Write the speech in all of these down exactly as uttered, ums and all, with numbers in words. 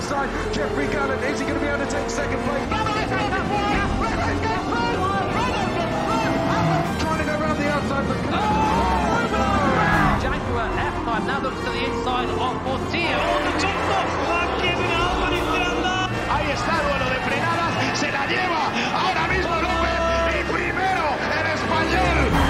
outside. Jeffrey Gallant, is he going to be able to take second place? Trying to go around the outside, but Jaguar F five now looks to the inside of Portillo. Ahí está el duelo de frenadas, se la lleva ahora mismo López y primero el español.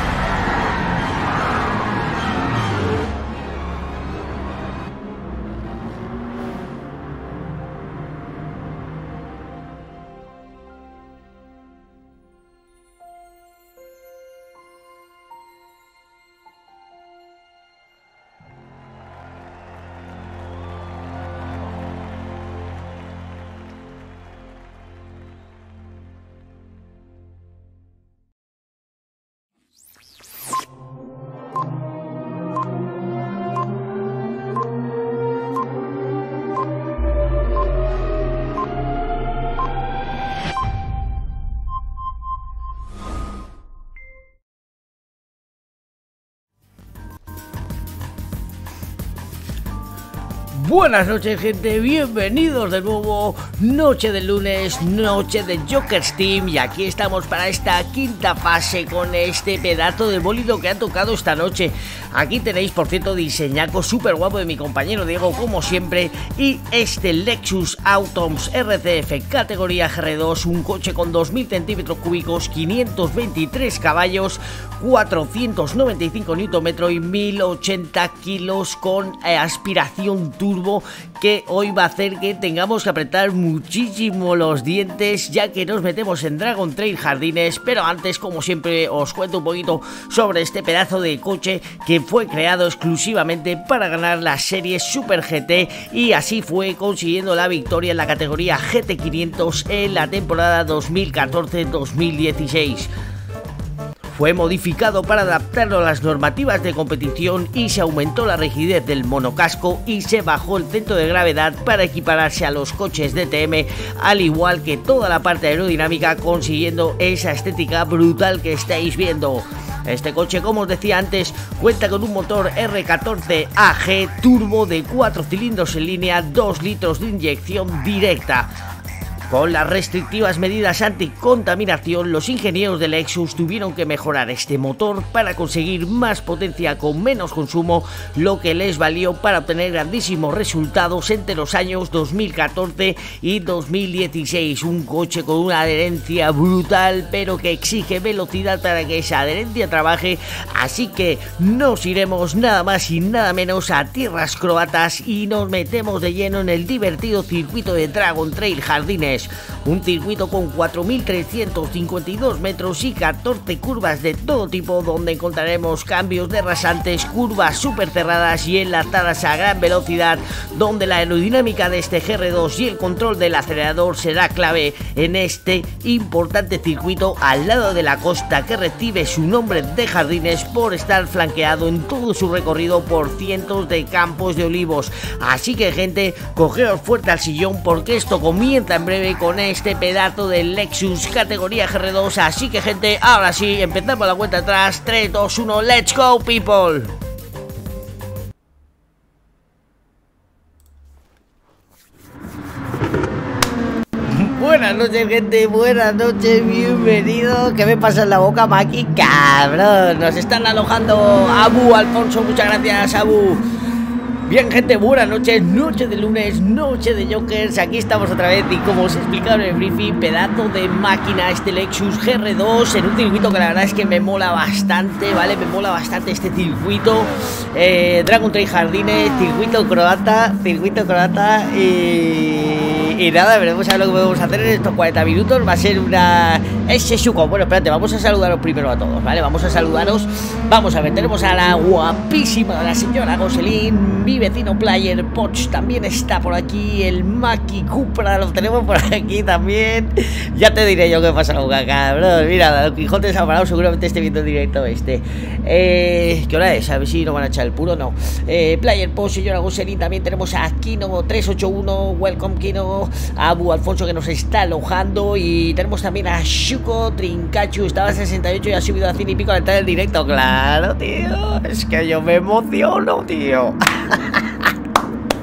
Buenas noches, gente, bienvenidos de nuevo, noche de lunes, noche de Joker's Team, y aquí estamos para esta quinta fase con este pedazo de bólido que ha tocado esta noche. Aquí tenéis, por cierto, diseñaco súper guapo de mi compañero Diego, como siempre, y este Lexus Automs R C F categoría G R dos, un coche con dos mil centímetros cúbicos, quinientos veintitrés caballos, cuatrocientos noventa y cinco newton metros y mil ochenta kilos con eh, aspiración turbo, que hoy va a hacer que tengamos que apretar muchísimo los dientes, ya que nos metemos en Dragon Trail Jardines. Pero antes, como siempre, os cuento un poquito sobre este pedazo de coche que fue creado exclusivamente para ganar la serie Super G T, y así fue consiguiendo la victoria en la categoría G T quinientos en la temporada dos mil catorce dos mil dieciséis. Fue modificado para adaptarlo a las normativas de competición y se aumentó la rigidez del monocasco y se bajó el centro de gravedad para equipararse a los coches D T M, al igual que toda la parte aerodinámica, consiguiendo esa estética brutal que estáis viendo. Este coche, como os decía antes, cuenta con un motor R catorce A G turbo de cuatro cilindros en línea, dos litros de inyección directa. Con las restrictivas medidas anticontaminación, los ingenieros de Lexus tuvieron que mejorar este motor para conseguir más potencia con menos consumo, lo que les valió para obtener grandísimos resultados entre los años dos mil catorce y dos mil dieciséis. Un coche con una adherencia brutal, pero que exige velocidad para que esa adherencia trabaje, así que nos iremos nada más y nada menos a tierras croatas y nos metemos de lleno en el divertido circuito de Dragon Trail Jardines. Un circuito con cuatro mil trescientos cincuenta y dos metros y catorce curvas de todo tipo, donde encontraremos cambios de rasantes, curvas súper cerradas y enlazadas a gran velocidad, donde la aerodinámica de este G R dos y el control del acelerador será clave en este importante circuito al lado de la costa, que recibe su nombre de Jardines por estar flanqueado en todo su recorrido por cientos de campos de olivos. Así que, gente, cogeos fuerte al sillón porque esto comienza en breve con este pedazo de Lexus categoría G R dos. Así que, gente, ahora sí, empezamos la cuenta atrás. Tres, dos, uno, let's go, people. Buenas noches, gente, buenas noches, bienvenido. ¿Qué me pasa en la boca, Maki? Cabrón, nos están alojando Abu, Alfonso, muchas gracias, Abu. Bien, gente, buenas noches, noche de lunes, noche de Jokers, aquí estamos otra vez y como os he explicado en el briefing, pedazo de máquina este Lexus G R dos en un circuito que la verdad es que me mola bastante, ¿vale? Me mola bastante este circuito, eh, Dragon Trail Jardines, circuito croata, circuito croata y... y nada, veremos a ver lo que podemos hacer en estos cuarenta minutos. Va a ser una... ese suco. Bueno, espérate, vamos a saludaros primero a todos, ¿vale? Vamos a saludaros, vamos a ver, tenemos a la guapísima, la señora Goselín, mi vecino Player Poch también está por aquí, el Maki Cupra lo tenemos por aquí también. Ya te diré yo qué pasa con acá, bro. Mira, el Quijote se ha parado, seguramente esté viendo directo este. Eh, ¿Qué hora es? A ver si no van a echar el puro, no. Eh, Player Poch, señora Goselín, también tenemos a Kino tres ocho uno, welcome Kino, a Abu Alfonso que nos está alojando, y tenemos también a Shuko Trincachu, estaba a sesenta y ocho y ha subido a cien y pico al entrar del directo. Claro, tío, es que yo me emociono, tío.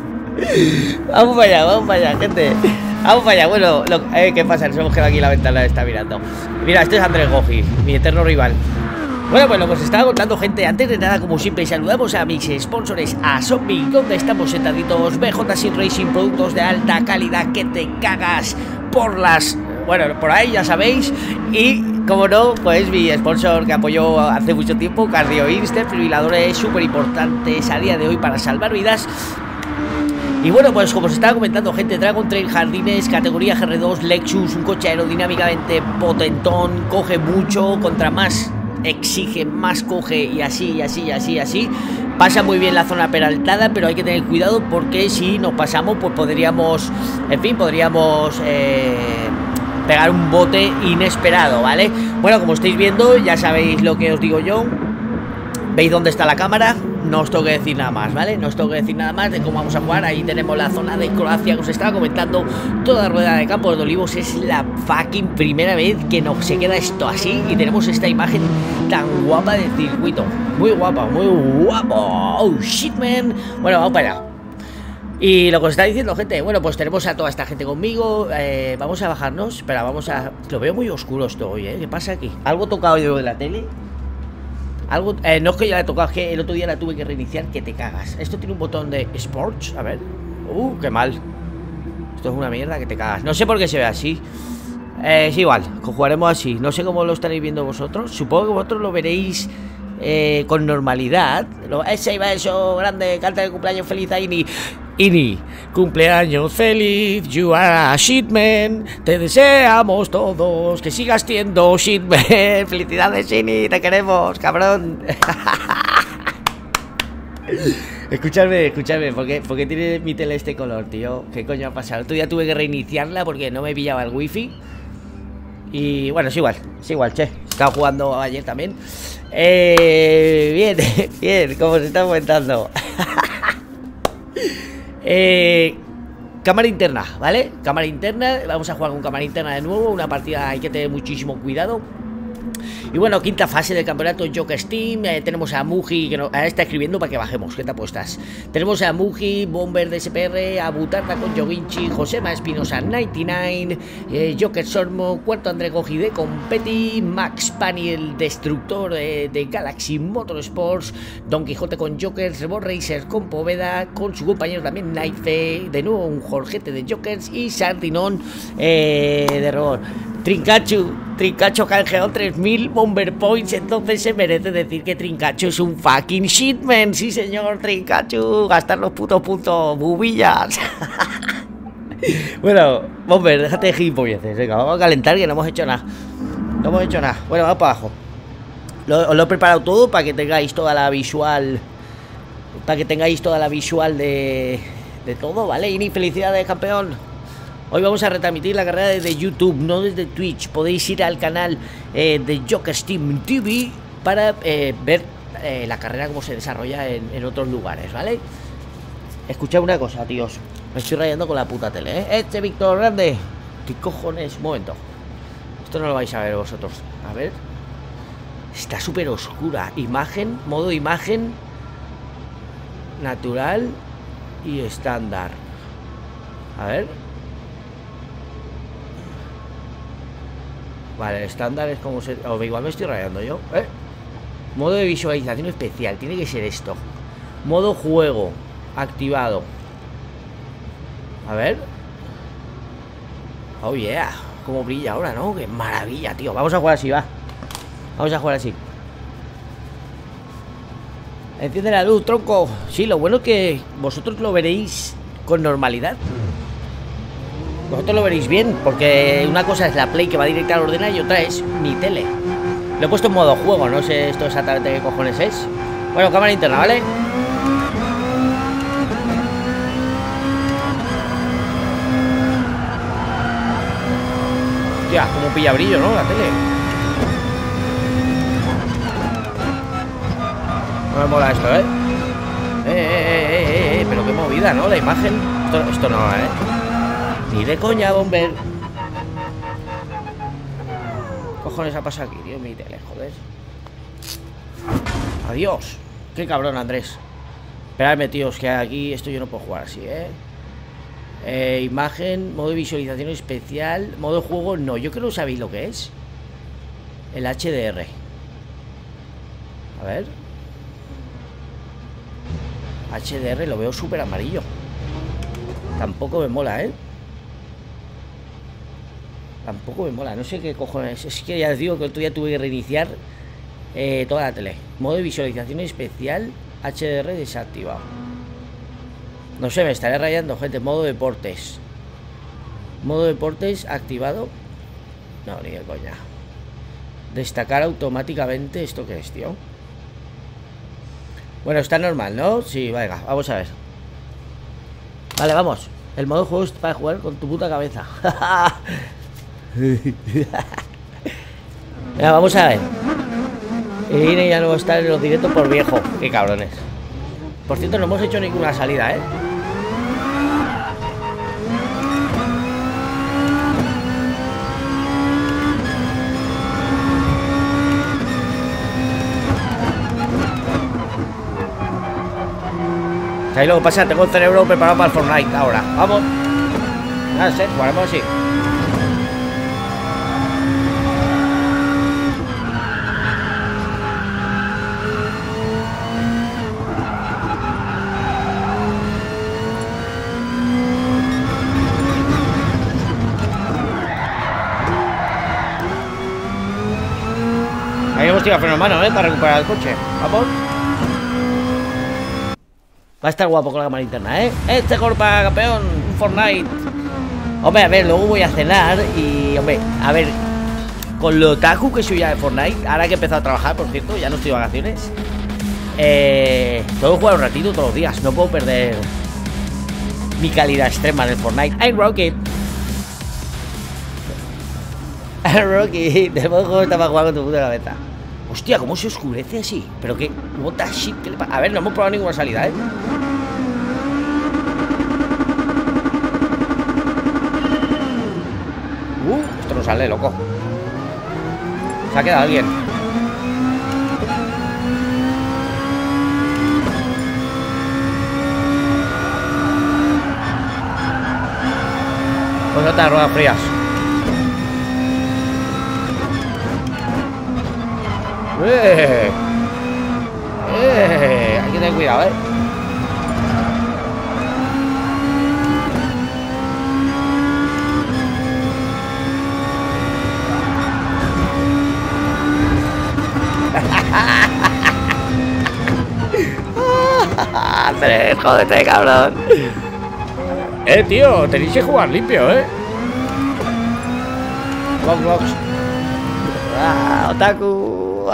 Vamos para allá, vamos para allá, gente. Vamos para allá. Bueno, lo, eh, ¿qué pasa? Nos hemos quedado aquí en la ventana, está mirando. Mira, este es Andrés Goji, mi eterno rival. Bueno, pues lo que os estaba contando, gente. Antes de nada, como siempre, saludamos a mis sponsors, a Zombie, donde estamos sentaditos. B J Sim Racing, productos de alta calidad que te cagas por las... Bueno, por ahí ya sabéis. Y, como no, pues mi sponsor que apoyó hace mucho tiempo, Cardio Instant, fibriladores súper importantes a día de hoy para salvar vidas. Y bueno, pues como os estaba comentando, gente, Dragon Trail Jardines, categoría G R dos, Lexus, un coche aerodinámicamente potentón, coge mucho, contra más exige, más coge, y así, y así, y así, y así. Pasa muy bien la zona peraltada, pero hay que tener cuidado porque si nos pasamos, pues podríamos, en fin, podríamos eh, pegar un bote inesperado, ¿vale? Bueno, como estáis viendo, ya sabéis lo que os digo yo. ¿Veis dónde está la cámara? No os tengo que decir nada más, ¿vale? No os tengo que decir nada más de cómo vamos a jugar. Ahí tenemos la zona de Croacia que os estaba comentando. Toda la rueda de Campos de Olivos. Es la fucking primera vez que nos se queda esto así y tenemos esta imagen tan guapa del circuito. Muy guapa, muy guapo. Oh shit, man. Bueno, vamos para allá. Y lo que os está diciendo, gente, bueno, pues tenemos a toda esta gente conmigo. eh, Vamos a bajarnos. Espera, vamos a... Lo veo muy oscuro esto hoy, ¿eh? ¿Qué pasa aquí? ¿Algo tocado yo de la tele? Algo, eh, no es que ya la he tocado, es que el otro día la tuve que reiniciar, que te cagas. Esto tiene un botón de Sports, a ver. Uh, qué mal. Esto es una mierda que te cagas. No sé por qué se ve así. Eh, es igual, jugaremos así. No sé cómo lo estaréis viendo vosotros. Supongo que vosotros lo veréis eh, con normalidad. Ese iba eso, grande, canta de cumpleaños feliz a Ini. Ini, cumpleaños feliz, you are a shitman. Te deseamos todos que sigas siendo shitman. Felicidades, Ini, te queremos, cabrón. Escuchadme, escuchadme, ¿por qué, por qué tiene mi tele este color, tío? ¿Qué coño ha pasado? Otro día tuve que reiniciarla porque no me pillaba el wifi. Y bueno, es igual, es igual, che. Estaba jugando ayer también. Eh, bien, bien, como se está comentando. Eh, cámara interna, ¿vale? Cámara interna, vamos a jugar con cámara interna de nuevo. Una partida hay que tener muchísimo cuidado. Y bueno, quinta fase del campeonato Joker Team. eh, Tenemos a Muji, que nos está escribiendo para que bajemos. ¿Qué te apuestas? Tenemos a Muji, Bomber de S P R, a Butarda con Yoguinchi, Josema Espinosa noventa y nueve, eh, Joker Sormo, cuarto André Goji de Competi, Max Pani, el destructor de, de Galaxy Motorsports, Don Quijote con Jokers, Rebor Racer con Poveda, con su compañero también Naife, de nuevo un Jorgete de Jokers y Sardinón eh, de Rebor. Trincacho, Trincacho canjeó tres mil Bomber Points, entonces se merece decir que Trincacho es un fucking shitman. Sí, señor, Trincacho, gastar los putos puntos, bubillas. Bueno, Bomber, déjate de gilipolleces. Venga, vamos a calentar que no hemos hecho nada. No hemos hecho nada. Bueno, vamos para abajo. Lo, os lo he preparado todo para que tengáis toda la visual. Para que tengáis toda la visual de, de todo, ¿vale? Y felicidades, campeón. Hoy vamos a retransmitir la carrera desde YouTube, no desde Twitch. Podéis ir al canal eh, de Joker Team T V para eh, ver eh, la carrera cómo se desarrolla en, en otros lugares, ¿vale? Escuchad una cosa, tíos. Me estoy rayando con la puta tele, ¿eh? Este Víctor Grande. ¿Qué cojones? Un momento. Esto no lo vais a ver vosotros. A ver. Está súper oscura. Imagen, modo imagen, natural y estándar. A ver. Vale, el estándar es como se... Oh, igual me estoy rayando yo, ¿eh? Modo de visualización especial, tiene que ser esto. Modo juego, activado. A ver. Oh yeah, cómo brilla ahora, ¿no? Qué maravilla, tío. Vamos a jugar así, va. Vamos a jugar así. Enciende la luz, tronco. Sí, lo bueno es que vosotros lo veréis con normalidad. Vosotros lo veréis bien, porque una cosa es la Play que va directa al ordenador y otra es mi tele. Lo he puesto en modo juego, no sé esto exactamente qué cojones es. Bueno, cámara interna, ¿vale? Hostia, como pilla brillo, ¿no? La tele. No me mola esto, ¿eh? Eh, eh, eh, eh, eh, pero qué movida, ¿no? La imagen. Esto, esto no, ¿eh? Ni de coña, Bomber. ¿Qué cojones ha pasado aquí, tío? Mi tele, joder. Adiós. Qué cabrón, Andrés. Esperadme, tíos, que aquí esto yo no puedo jugar así, ¿eh? Eh, imagen, modo de visualización especial, modo de juego, no, yo creo que sabéis lo que es. El H D R. A ver. H D R lo veo súper amarillo. Tampoco me mola, ¿eh? Tampoco me mola, no sé qué cojones. Es que ya os digo que el otro día tuve que reiniciar eh, toda la tele. Modo de visualización especial, H D R desactivado. No sé, me estaré rayando, gente. Modo deportes. Modo deportes activado. No, ni de coña. Destacar automáticamente. ¿Esto qué es, tío? Bueno, está normal, ¿no? Sí, venga, vamos a ver. Vale, vamos. El modo juego es para jugar con tu puta cabeza. Venga, vamos a ver. Irene ya no va a estar en los directos por viejo. Qué cabrones. Por cierto, no hemos hecho ninguna salida, ¿eh? ¿Sabéis lo que pasa? Tengo el cerebro preparado para el Fortnite ahora. Vamos. No sé, jugaremos así. Ahí hemos tirado freno en mano, ¿eh? Para recuperar el coche. Vamos. Va a estar guapo con la cámara interna, ¿eh? Este golpa, campeón, un Fortnite. Hombre, a ver, luego voy a cenar y, hombre, a ver, con lo otaku que soy ya de Fortnite, ahora que he empezado a trabajar, por cierto, ya no estoy de vacaciones, eh, tengo que jugar un ratito todos los días, no puedo perder mi calidad extrema en el Fortnite. ¡Ay, Rocket! Rocky, te puedo jugar para jugar con tu puta cabeza. Hostia, ¿cómo se oscurece así? Pero qué... What the shit, ¿qué le pasa? A ver, no hemos probado ninguna salida, ¿eh? Uh, esto no sale, loco. Se ha quedado alguien. Pues otras ruedas frías. ¡Eh! ¡Eh! Hay que tener cuidado, ¿eh? Andrés, jódete, cabrón. Eh, tío, tenéis que jugar limpio, ¿eh? Vamos, vamos. Ah, otaku.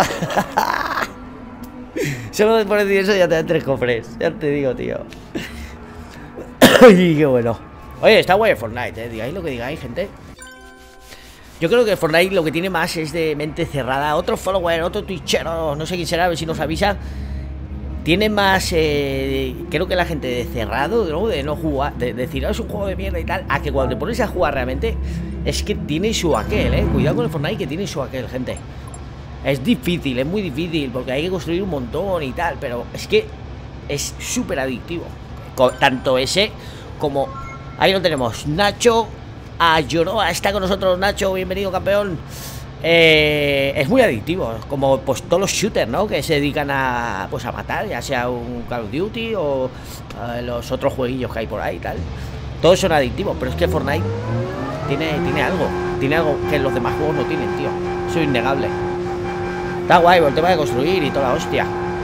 Solo por decir eso ya te dan tres cofres. Ya te digo, tío. Ay, qué bueno. Oye, está guay Fortnite, eh. Digáis lo que digáis, gente. Yo creo que Fortnite lo que tiene más es de mente cerrada. Otro follower, otro twitchero, no sé quién será, a ver si nos avisa. Tiene más, eh, creo que la gente de cerrado, ¿no? De no jugar, de, de decir, oh, es un juego de mierda y tal. A que cuando te pones a jugar realmente, es que tiene su aquel, eh. Cuidado con el Fortnite, que tiene su aquel, gente. Es difícil, es muy difícil, porque hay que construir un montón y tal, pero es que es súper adictivo. Tanto ese como... Ahí lo tenemos, Nacho Ayoroa está con nosotros. Nacho, bienvenido, campeón. eh, Es muy adictivo, como pues todos los shooters, ¿no? Que se dedican a, pues, a matar, ya sea un Call of Duty o uh, los otros jueguillos que hay por ahí y tal. Todos son adictivos, pero es que Fortnite tiene, tiene algo, tiene algo que los demás juegos no tienen, tío. Eso es innegable. Está guay por el tema de construir y toda la hostia.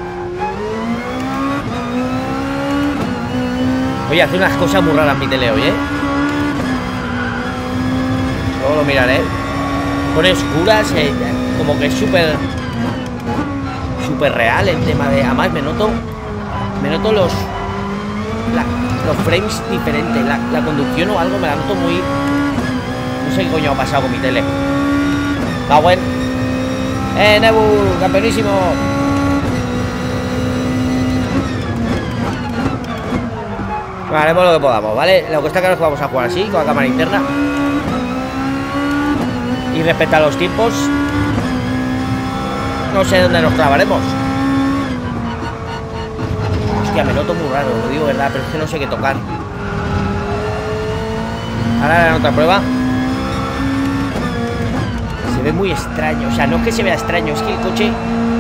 Oye, hace unas cosas muy raras mi tele hoy, ¿eh? Luego lo miraré. Pone oscuras, eh, como que es súper... súper real el tema de... Además me noto... Me noto los... La, los frames diferentes. La, la conducción o algo me la noto muy... No sé qué coño ha pasado con mi tele. Está bueno. ¡Eh, Nebu! ¡Campeonísimo! Bueno, haremos lo que podamos, ¿vale? Lo que está claro es que vamos a jugar así, con la cámara interna. Y respecto a los tiempos, no sé dónde nos clavaremos. Hostia, me noto muy raro, lo digo verdad, pero es que no sé qué tocar. Ahora harán otra prueba. Se ve muy extraño. O sea, no es que se vea extraño, es que el coche,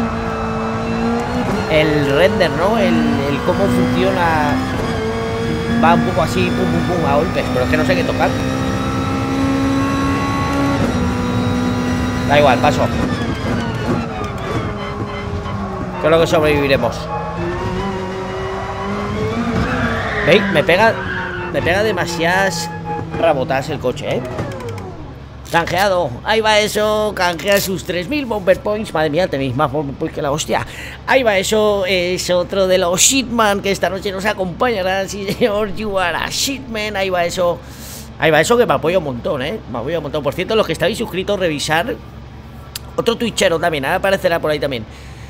el render, ¿no? El, el cómo funciona va un poco así, pum, pum, pum, a golpes. Pero es que no sé qué tocar. Da igual, paso. Creo que sobreviviremos. ¿Veis? Me pega Me pega demasiadas rabotas el coche, ¿eh? Canjeado, ahí va eso. Canjea sus tres mil Bomber Points. Madre mía, tenéis más Bomber Points que la hostia. Ahí va eso, es otro de los Shitman que esta noche nos acompañarán. Sí, señor, you are a Shitman. Ahí va eso. Ahí va eso que me apoya un montón, ¿eh? Me apoya un montón. Por cierto, los que estáis suscritos, revisar. Otro twitchero también, ahora aparecerá por ahí también.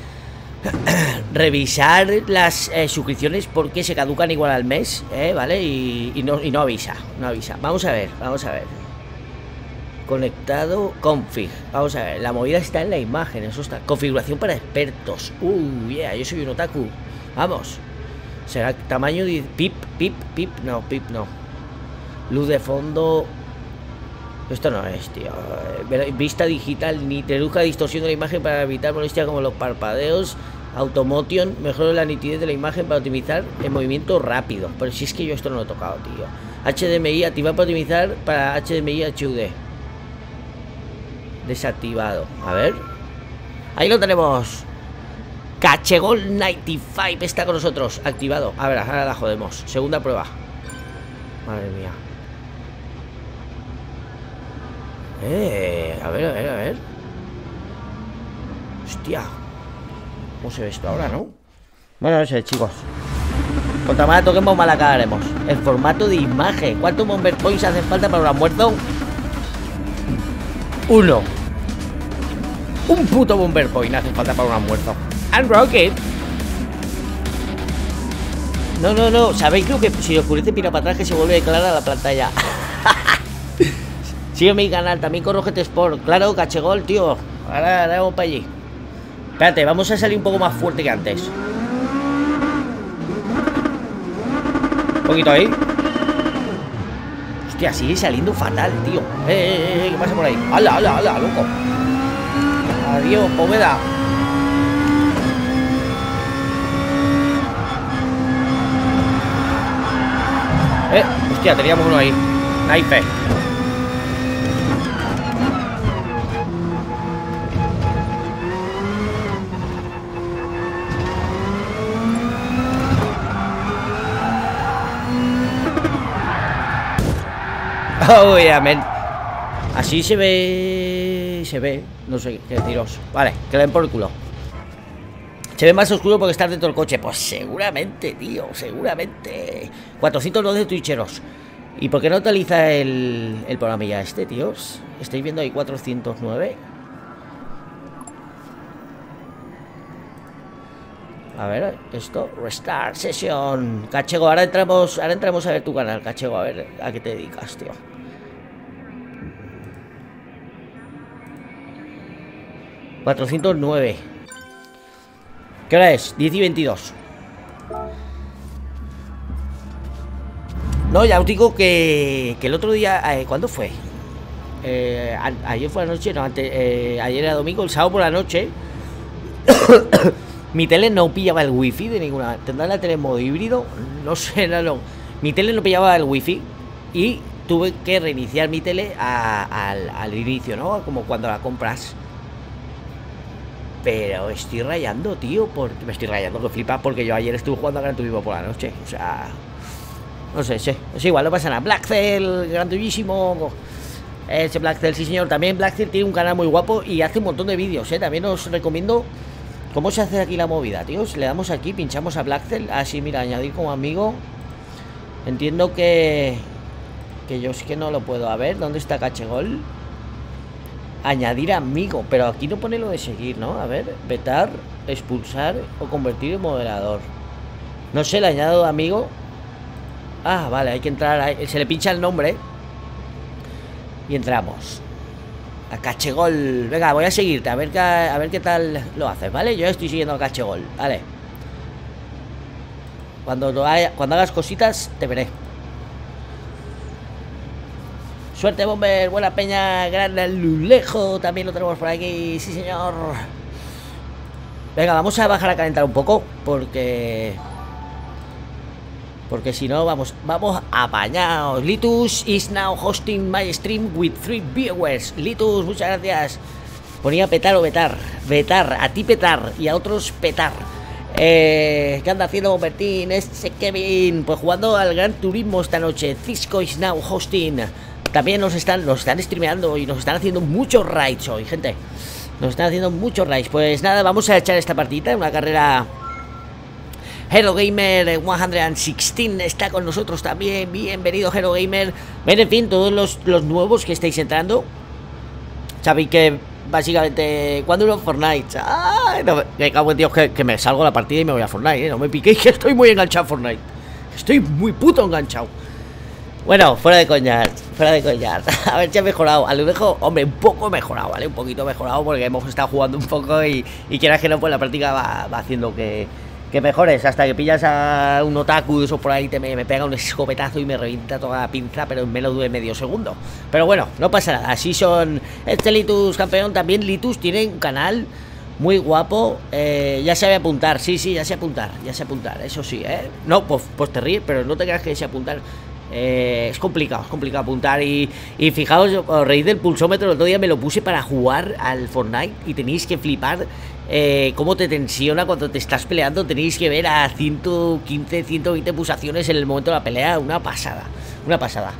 Revisar las eh, suscripciones porque se caducan igual al mes, ¿eh? ¿Vale? Y, y, no, y no avisa, no avisa. Vamos a ver, vamos a ver. Conectado, config. Vamos a ver, la movida está en la imagen, eso está. Configuración para expertos. Uh, yeah, yo soy un otaku. Vamos. Será tamaño de pip, pip, pip, no, pip no. Luz de fondo. Esto no es, tío. Vista digital, ni reduzca distorsión de la imagen para evitar molestia como los parpadeos. Automotion, mejora la nitidez de la imagen para optimizar el movimiento rápido. Pero si es que yo esto no lo he tocado, tío. H D M I, activar para optimizar para H D M I H U D. Desactivado. A ver. Ahí lo tenemos. Cachegol noventa y cinco está con nosotros. Activado. A ver, ahora la jodemos. Segunda prueba. Madre mía. Eh, a ver, a ver, a ver. Hostia. ¿Cómo se ve esto ahora, no? Bueno, no sé, chicos. Contra más toquemos, más la cagaremos. El formato de imagen. ¿Cuántos Bomber Points hacen falta para un almuerzo? Uno. Un puto Bomber Point hace falta para un almuerzo. And Rocket. No, no, no. ¿Sabéis lo que si oscurece pira para atrás que se vuelve clara la pantalla? Sigue mi canal, también con Rocket Sport. Claro, Cachegol, tío. Ahora, ahora vamos para allí. Espérate, vamos a salir un poco más fuerte que antes. Un poquito ahí. Hostia, sigue saliendo fatal, tío. Eh, eh, eh, ¿qué pasa por ahí? ¡Hala, hala, hala, loco! Adiós, Poveda. Eh, hostia, teníamos uno ahí. Naipe. Oh, yeah, man. Así se ve. Se ve. No sé qué deciros. Vale, que le den por el culo. Se ve más oscuro porque está dentro del coche. Pues seguramente, tío. Seguramente. cuatrocientos doce twitcheros. ¿Y por qué no utiliza el, el programilla este, tíos? ¿Estáis viendo ahí cuatrocientos nueve? A ver, esto. Restart session. Cachego, ahora entramos. Ahora entramos a ver tu canal, Cachego. A ver a qué te dedicas, tío. cuatrocientos nueve. ¿Qué hora es? diez y veintidós. No, ya os digo que, que el otro día, eh, ¿cuándo fue? Eh, a, ayer fue la noche, no, antes, eh, ayer era domingo, el sábado por la noche. Mi tele no pillaba el wifi de ninguna. ¿Tendrá la tele en modo híbrido? No sé, no, no. Mi tele no pillaba el wifi y tuve que reiniciar mi tele a, al, al inicio, ¿no? Como cuando la compras. Pero estoy rayando, tío, porque me estoy rayando, que flipa, porque yo ayer estuve jugando a Gran Turismo por la noche. O sea, no sé, sí, es igual, no pasa nada. Blackcell, Gran Turismo, ese Blackcell, sí señor. También Blackcell tiene un canal muy guapo y hace un montón de vídeos, ¿eh? También os recomiendo cómo se hace aquí la movida, tíos. Le damos aquí, pinchamos a Blackcell, así, mira, añadir como amigo. Entiendo que que yo sí que no lo puedo. A ver, ¿dónde está Cachegol? Añadir amigo, pero aquí no pone lo de seguir, ¿no? A ver, vetar, expulsar o convertir en moderador. No sé, le añado amigo. Ah, vale, hay que entrar ahí. Se le pincha el nombre y entramos a Cachegol. Venga, voy a seguirte, a ver qué, a ver qué tal lo haces, ¿vale? Yo estoy siguiendo a Cachegol, vale. Cuando, lo haya, cuando hagas cositas, te veré. Suerte, Bomber, buena peña, gran Lulejo, también lo tenemos por aquí, sí señor. Venga, vamos a bajar a calentar un poco, porque... Porque si no, vamos, vamos apañados. Litus is now hosting my stream with three viewers. Litus, muchas gracias. Ponía petar o vetar. Vetar, a ti petar y a otros petar. Eh, ¿Qué anda haciendo Bertín? Este Kevin, pues jugando al Gran Turismo esta noche. Cisco is now hosting. También nos están, nos están streameando y nos están haciendo muchos raids hoy, gente. Nos están haciendo muchos raids. Pues nada, vamos a echar esta partida, una carrera. Hero Gamer ciento dieciséis está con nosotros también. Bienvenido, Hero Gamer. Ven, en fin, todos los, los nuevos que estáis entrando, sabéis que básicamente cuando uno Fortnite, ¡ay! No, me cago en Dios, que, que me salgo de la partida y me voy a Fortnite, ¿eh? No me piquéis, que estoy muy enganchado a Fortnite. Estoy muy puto enganchado. Bueno, fuera de coñas, fuera de coñas. A ver si ha mejorado. A lo mejor, hombre, un poco mejorado, ¿vale? Un poquito mejorado porque hemos estado jugando un poco y, y quieras que no, pues la práctica va, va haciendo que... que mejores, hasta que pillas a un otaku de esos por ahí, te me, me pega un escopetazo y me revienta toda la pinza, pero en menos de medio segundo. Pero bueno, no pasa nada, así son. Este Litus campeón, también Litus tiene un canal muy guapo, eh, ya sabe apuntar, sí, sí, ya sé apuntar, ya sé apuntar, eso sí, ¿eh? No, pues, pues te ríes, pero no te creas que sé apuntar. Eh, es complicado, es complicado apuntar y, y fijaos, os reís del pulsómetro. El otro día me lo puse para jugar al Fortnite y tenéis que flipar eh, cómo te tensiona cuando te estás peleando. Tenéis que ver a ciento quince, ciento veinte pulsaciones en el momento de la pelea. Una pasada, una pasada.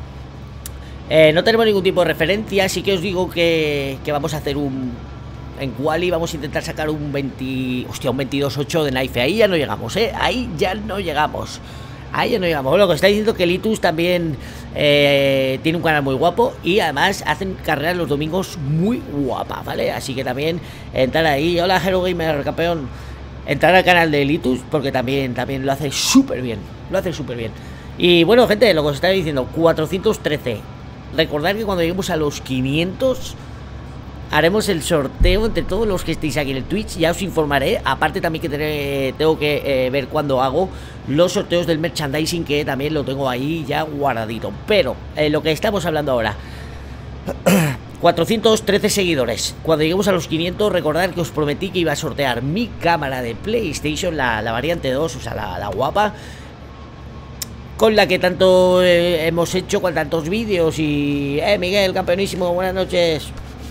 eh, No tenemos ningún tipo de referencia, así que os digo que, que vamos a hacer un... En Quali vamos a intentar sacar un veinte... Hostia, un veintidós ocho de Knife. Ahí ya no llegamos, ¿eh? Ahí ya no llegamos. Ahí ya no llegamos. Lo que está diciendo que Litus también eh, tiene un canal muy guapo y además hacen carreras los domingos muy guapas, ¿vale? Así que también entrar ahí. Hola, Hero Gamer, campeón. Entrar al canal de Litus porque también, también lo hace súper bien. Lo hace súper bien. Y bueno, gente, lo que os estaba diciendo, cuatrocientos trece. Recordad que cuando lleguemos a los quinientos... haremos el sorteo entre todos los que estéis aquí en el Twitch. Ya os informaré. Aparte también que tener, tengo que eh, ver cuándo hago los sorteos del merchandising, que también lo tengo ahí ya guardadito. Pero eh, lo que estamos hablando ahora, cuatrocientos trece seguidores. Cuando lleguemos a los quinientos, recordad que os prometí que iba a sortear mi cámara de PlayStation, la, la variante dos, o sea, la, la guapa, con la que tanto eh, hemos hecho con tantos vídeos. Y eh Miguel, campeonísimo, buenas noches.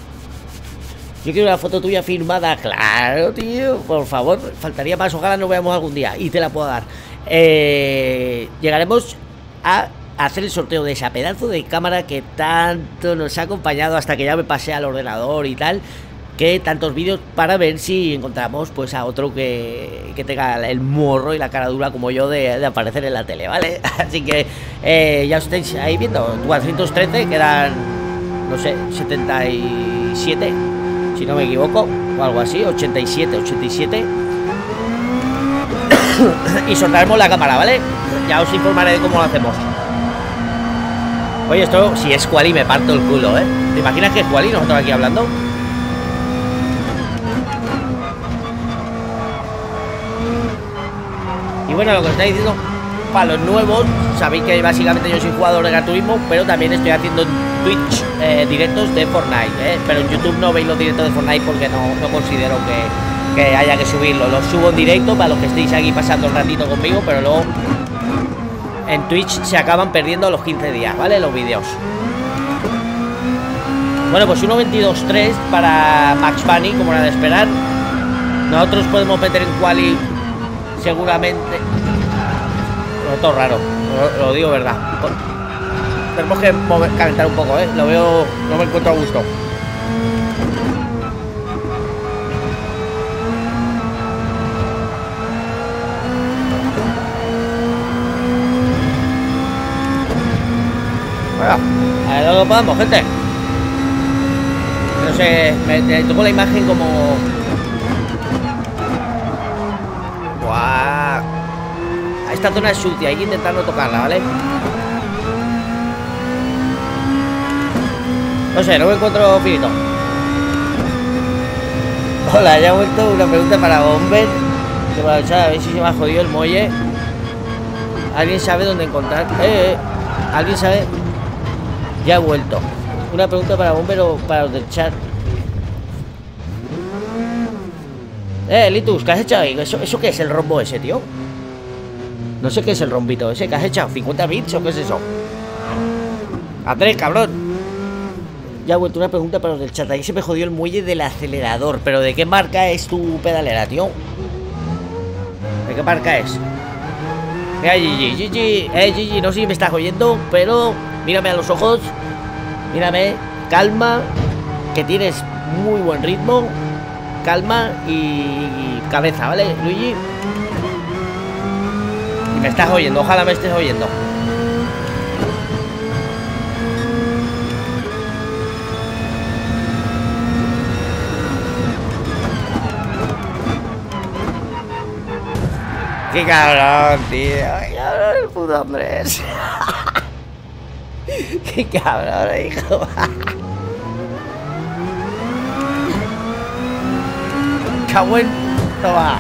Yo quiero una foto tuya firmada. Claro, tío, por favor, faltaría más. Ojalá nos veamos algún día y te la puedo dar. eh, Llegaremos a hacer el sorteo de esa pedazo de cámara que tanto nos ha acompañado hasta que ya me pasé al ordenador y tal, que tantos vídeos, para ver si encontramos pues a otro que, que tenga el morro y la cara dura como yo de, de aparecer en la tele, ¿vale? Así que eh, ya os estáis ahí viendo. Cuatrocientos trece, quedan, no sé, setenta y siete, si no me equivoco, o algo así, ochenta y siete, ochenta y siete. Y soltaremos la cámara, ¿vale? Ya os informaré de cómo lo hacemos. Oye, esto, si es Quali, me parto el culo, ¿eh? ¿Te imaginas que es Quali nosotros aquí hablando? Y bueno, lo que os está diciendo, para los nuevos, sabéis que básicamente yo soy jugador de Gran Turismo, pero también estoy haciendo Twitch eh, directos de Fortnite, ¿eh? Pero en YouTube no veis los directos de Fortnite porque no, no considero que, que haya que subirlo. Los subo en directo para los que estéis aquí pasando un ratito conmigo, pero luego en Twitch se acaban perdiendo los quince días, ¿vale? Los vídeos. Bueno, pues uno veintidós tres para Max Bunny, como era de esperar. Nosotros podemos meter en Quali seguramente. No, todo raro, lo, lo digo verdad. Tenemos que mover, calentar un poco, ¿eh? Lo veo, no me encuentro a gusto. Bueno, a ver lo que podamos, gente. No sé, me, me tocó la imagen como... ¡Guau! Esta zona es sucia, hay que intentar no tocarla, ¿vale? No sé, no me encuentro finito. Hola, ya he vuelto. Una pregunta para Bomber, que para echar a ver si se me ha jodido el muelle. ¿Alguien sabe dónde encontrar? Eh, eh. ¿Alguien sabe? Ya he vuelto. Una pregunta para Bombero, para los del chat. Eh, Litus, ¿qué has echado ahí? ¿Eso, ¿Eso qué es el rombo ese, tío? No sé qué es el rombito ese. ¿Qué has echado? ¿cincuenta bits o qué es eso? A tres, cabrón. Ya he vuelto. Una pregunta para los del chat. Ahí se me jodió el muelle del acelerador. ¿Pero de qué marca es tu pedalera, tío? ¿De qué marca es? Mira, Gigi, Gigi, eh, Gigi, no sé si me estás oyendo, pero mírame a los ojos. Mírame, calma, que tienes muy buen ritmo. Calma y, y cabeza, ¿vale, Luigi? Y me estás oyendo, ojalá me estés oyendo. ¡Qué cabrón, tío! ¡Qué cabrón el puto Andrés! ¡Qué cabrón, hijo! ¡Cagüen! ¡Toma!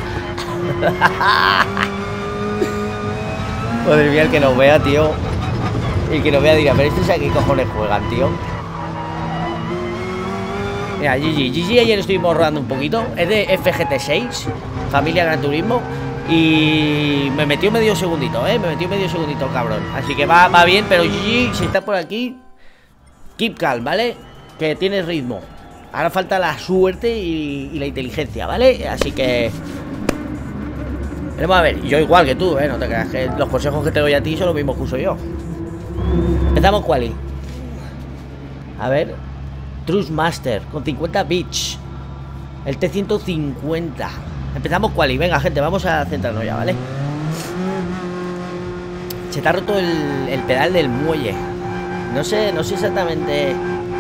Madre mía, el que nos vea, tío. El que nos vea dirá, pero estos a qué cojones juegan, tío. Mira, Gigi. Gigi ayer estuvimos rodando un poquito. Es de F G T seis, Familia Gran Turismo. Y me metió medio segundito, ¿eh? Me metió medio segundito el cabrón. Así que va, va bien, pero Gigi, si está por aquí, keep calm, ¿vale? Que tienes ritmo. Ahora falta la suerte y, y la inteligencia, ¿vale? Así que... Vamos a ver, yo igual que tú, ¿eh? No te creas que los consejos que te doy a ti son los mismos que uso yo. Empezamos quali. A ver. Trust Master, con cincuenta bits. El T ciento cincuenta. Empezamos quali, venga gente, vamos a centrarnos ya, ¿vale? Se te ha roto el, el pedal del muelle. No sé, no sé exactamente.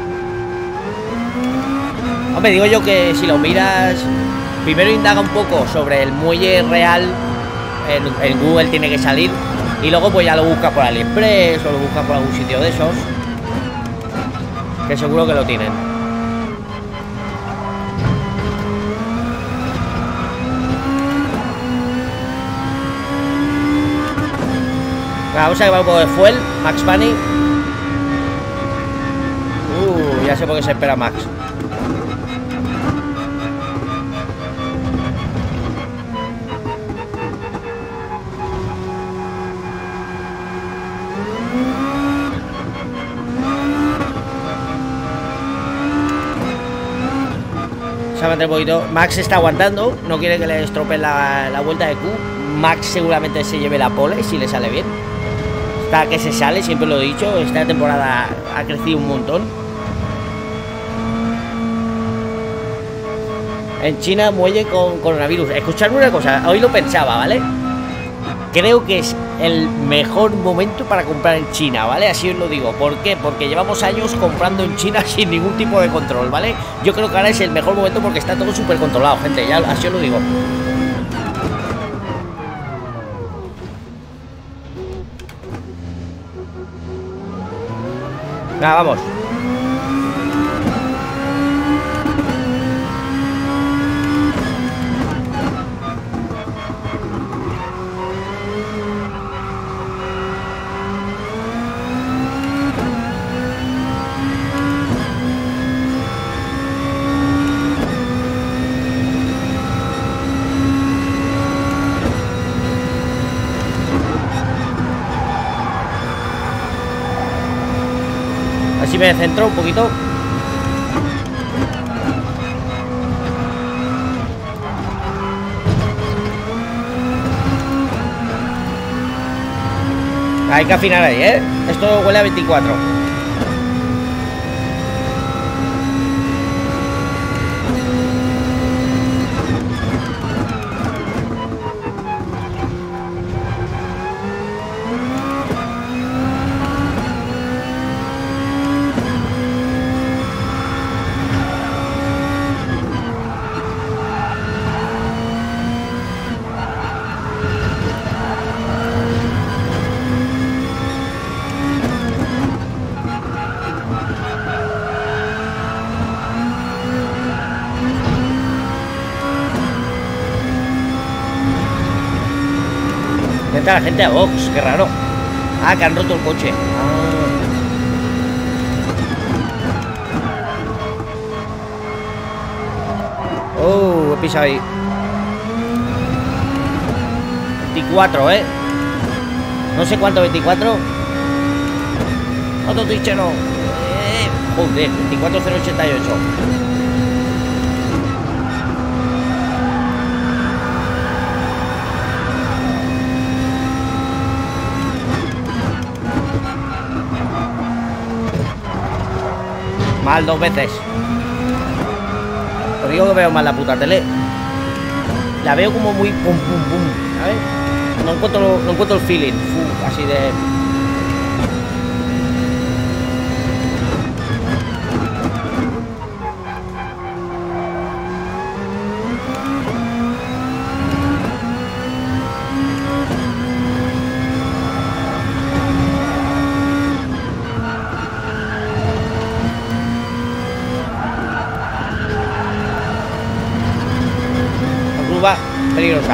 Hombre, digo yo que si lo miras, primero indaga un poco sobre el muelle real. En, en Google tiene que salir. Y luego pues ya lo busca por AliExpress o lo busca por algún sitio de esos, que seguro que lo tienen. Vamos a llevar un poco de fuel, Max Bunny. Uh, ya sé por qué se espera Max. Se va a meter un poquito. Max está aguantando, no quiere que le estropeen la, la vuelta de Q. Max seguramente se lleve la pole si le sale bien. Está que se sale, siempre lo he dicho. Esta temporada ha crecido un montón. En China, muelle con coronavirus. Escuchadme una cosa, hoy lo pensaba, ¿vale? Creo que es el mejor momento para comprar en China, ¿vale? Así os lo digo. ¿Por qué? Porque llevamos años comprando en China sin ningún tipo de control, ¿vale? Yo creo que ahora es el mejor momento porque está todo súper controlado, gente. Ya así os lo digo. Venga, vamos. Así me centro un poquito. Hay que afinar ahí, ¿eh? Esto huele a veinticuatro. Entra la gente a box, qué raro. Ah, que han roto el coche. Ah. pisado ahí. veinticuatro, ¿eh? No sé cuánto, veinticuatro. Otro tichero. Eh, joder, veinticuatro cero ochenta y ocho. Mal dos veces. Os digo que veo mal la puta tele. La veo como muy pum pum pum, ¿sabes? No encuentro, no encuentro el feeling. Uf, así de... curva peligrosa.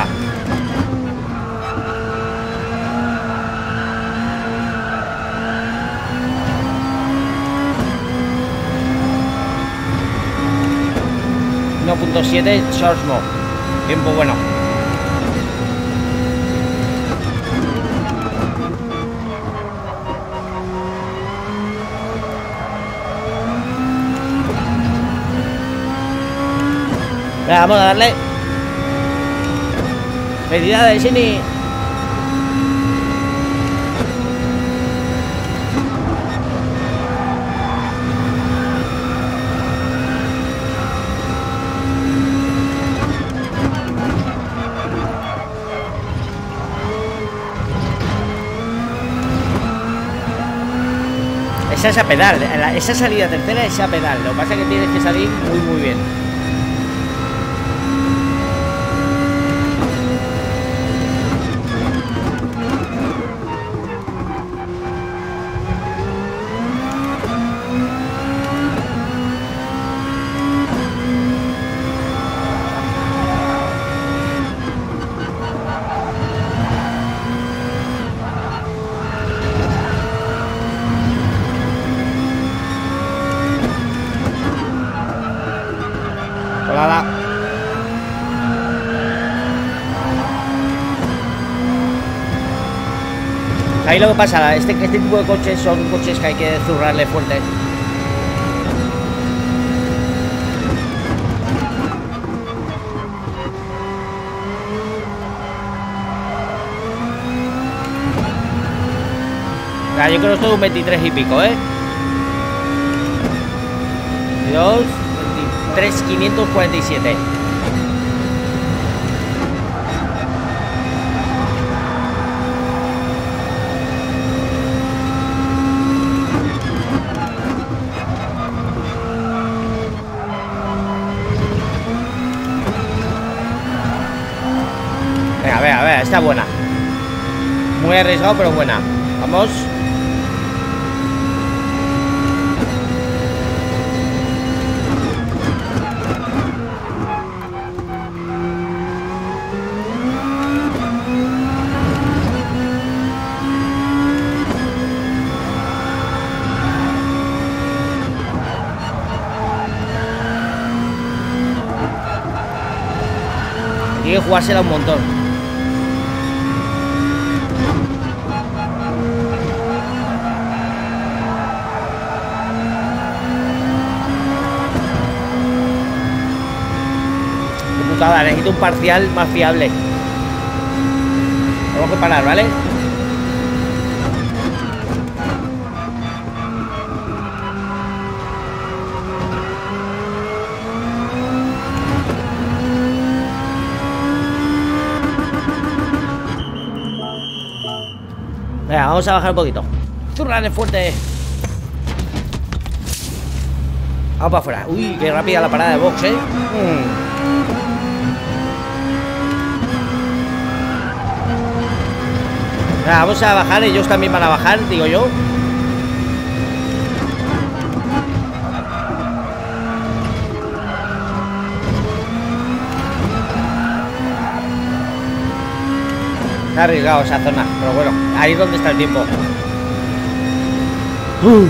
uno punto siete Sorsmo. Tiempo bueno. Venga, vamos a darle. Felicidades, Shini. Esa es a pedal, esa salida tercera es a pedal. Lo que pasa es que tienes que salir muy muy bien. Colada. Ahí lo que pasa, este, este tipo de coches son coches que hay que zurrarle fuerte. Ya, yo creo que esto es un veintitrés y pico, ¿eh? Dos, veintitrés quinientos cuarenta y siete. Venga, a ver, a ver, está buena. Muy arriesgado, pero buena. Vamos. Tiene que jugársela un montón. Qué putada, necesito un parcial más fiable. Tengo que parar, ¿vale? Venga, vamos a bajar un poquito. Zurrale fuerte. Vamos para afuera. Uy, qué rápida la parada de box, eh. Mm. Venga, vamos a bajar. Ellos también van a bajar, digo yo. Está arriesgado esa zona, pero bueno, ahí es donde está el tiempo. Uh.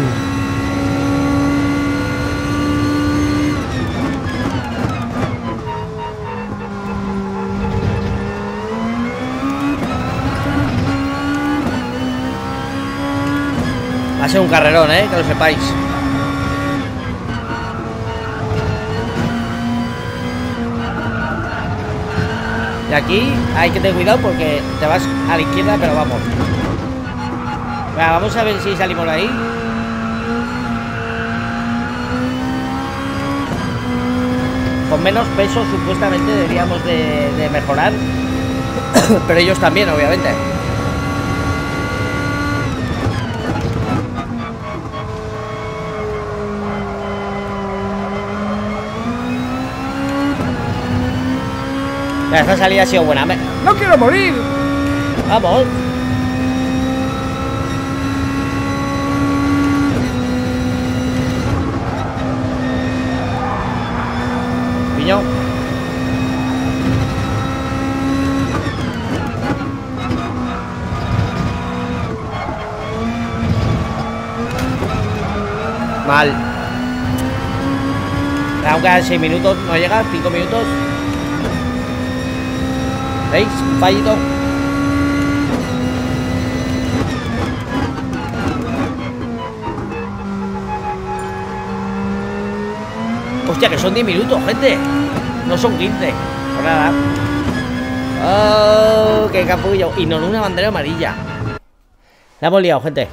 ser un carrerón, eh, que lo sepáis. Y aquí hay que tener cuidado porque te vas a la izquierda, pero vamos. Venga, vamos a ver si salimos de ahí. Con menos peso supuestamente deberíamos de, de mejorar. Pero ellos también, obviamente. Ya, esta salida ha sido buena. Me... ¡No quiero morir! Vamos. Piñón. Mal. Aún quedan seis minutos. No llega, cinco minutos. ¿Veis? Fallito. Hostia, que son diez minutos, gente. No son quince. Por nada. Oh, qué capullo. Y no una bandera amarilla. La hemos liado, gente.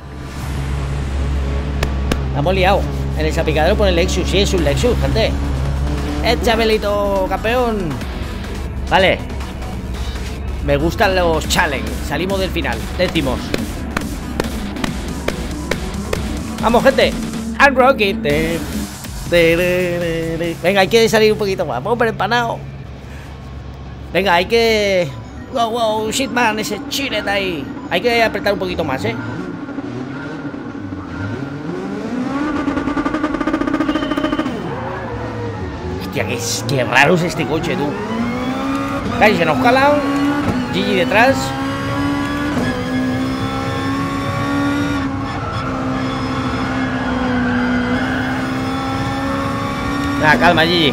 La hemos liado. En el salpicadero pone el Lexus. Sí, es un Lexus, gente. Échabelito, campeón. Vale. Me gustan los challenge. Salimos del final. Décimos. Vamos, gente. I'm Rocket. Venga, hay que salir un poquito más. Vamos por empanado. Venga, hay que... Wow, wow, shitman, ese chilet ahí. Hay que apretar un poquito más, eh. Hostia, qué, qué raro es este coche, tú. Ahí se nos calan. Gigi detrás. Nada, calma, Gigi.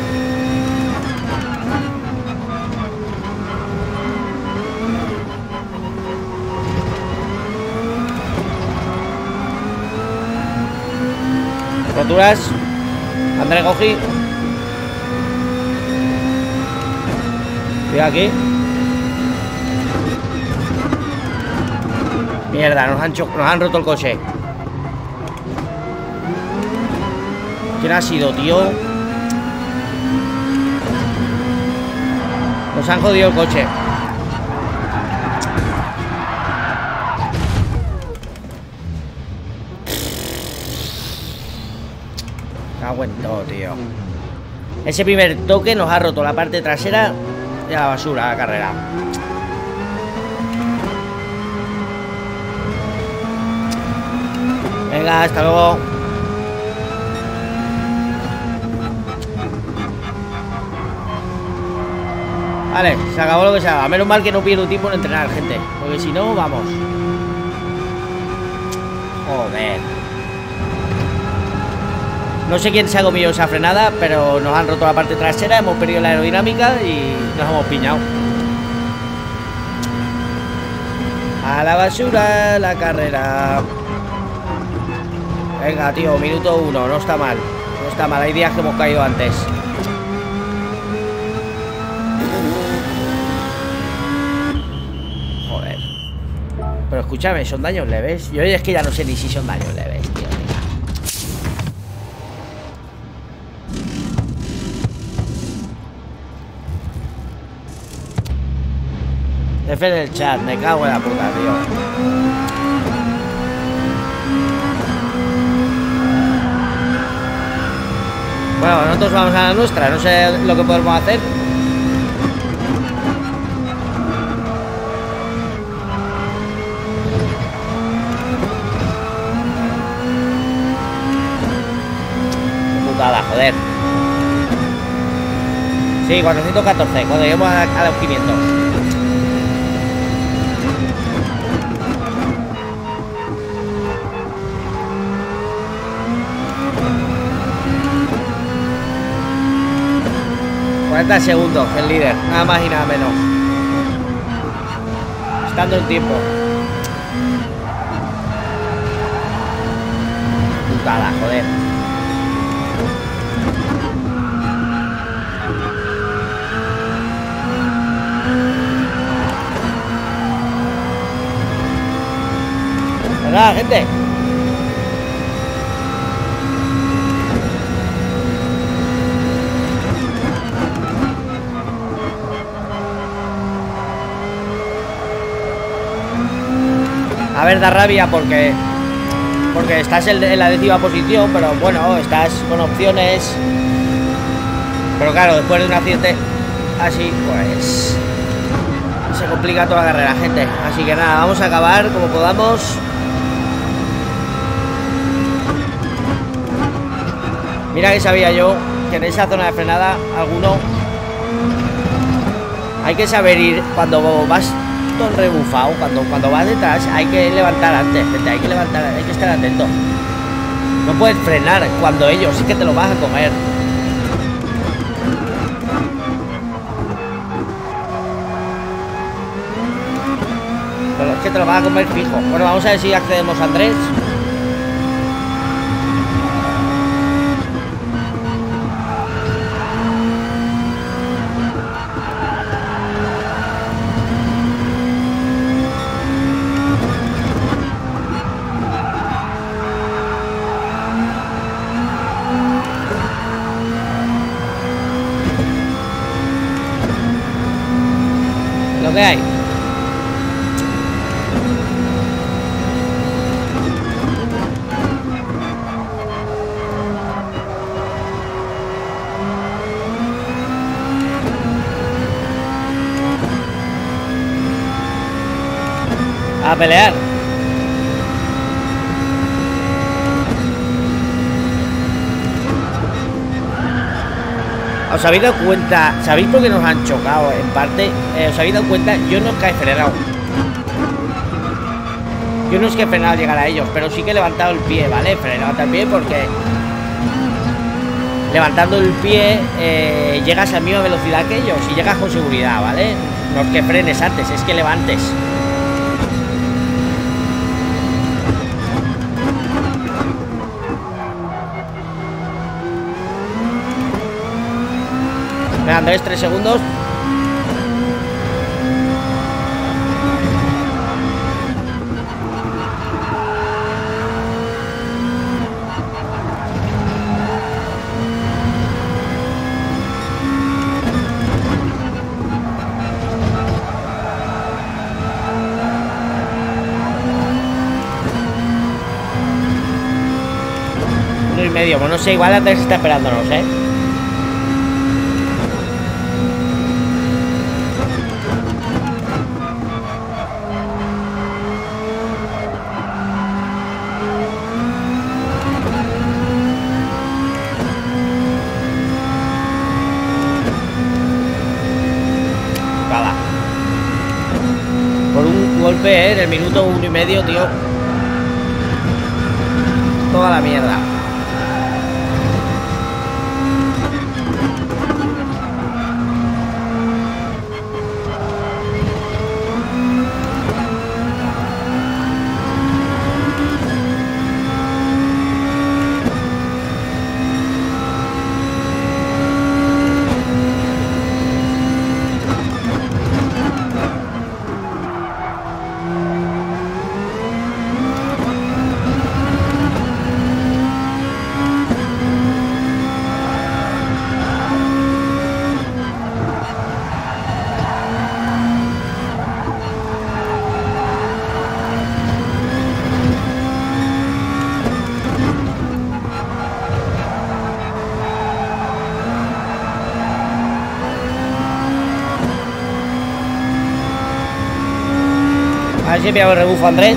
Roturas. André cogí. Cuidado aquí. Mierda, nos han, nos han roto el coche. ¿Quién ha sido, tío? Nos han jodido el coche. Cago en todo, tío. Ese primer toque nos ha roto la parte trasera de la basura, la carrera. Venga, hasta luego. Vale, se acabó lo que se haga. Menos mal que no pierdo tiempo en entrenar, gente. Porque si no, vamos. Joder. No sé quién se ha comido esa frenada, pero nos han roto la parte trasera, hemos perdido la aerodinámica y nos hemos piñado. A la basura la carrera. Venga, tío, minuto uno, no está mal. No está mal, hay días que hemos caído antes. Joder. Pero escúchame, son daños leves. Yo es que ya no sé ni si son daños leves, tío. F en el chat, me cago en la puta, tío. Bueno, nosotros vamos a la nuestra, no sé lo que podemos hacer. Putada, joder. Sí, cuatrocientos catorce, cuando lleguemos a, a los quinientos. cuarenta segundos, el líder, nada más y nada menos. Estando en tiempo. putada, joder. Venga, gente. A ver, da rabia porque porque estás en, en la décima posición, pero bueno, estás con opciones. Pero claro, después de un accidente así, pues se complica toda la carrera, gente. Así que nada, vamos a acabar como podamos. Mira que sabía yo que en esa zona de frenada alguno hay que saber ir cuando vas todo rebufado, cuando, cuando vas detrás hay que levantar antes, gente, hay que levantar, hay que estar atento. No puedes frenar cuando ellos sí que te lo vas a comer. Pero es que te lo vas a comer fijo. Bueno, vamos a ver si accedemos a Andrés. Lo que hay. A pelear. ¿Os habéis dado cuenta? ¿Sabéis por qué nos han chocado? En parte, eh, ¿os habéis dado cuenta? Yo no he frenado. Yo no es que he frenado al llegar a ellos, pero sí que he levantado el pie, ¿vale? He levantado el pie porque levantando el pie eh, llegas a la misma velocidad que ellos y llegas con seguridad, ¿vale? No es que frenes antes, es que levantes. Andrés, tres segundos. Uno y medio, bueno, no sé, igual Andrés está esperándonos, ¿eh? Golpe, ¿eh? En el minuto uno y medio, tío. Toda la mierda. A ver si me hago el rebufo, Andrés.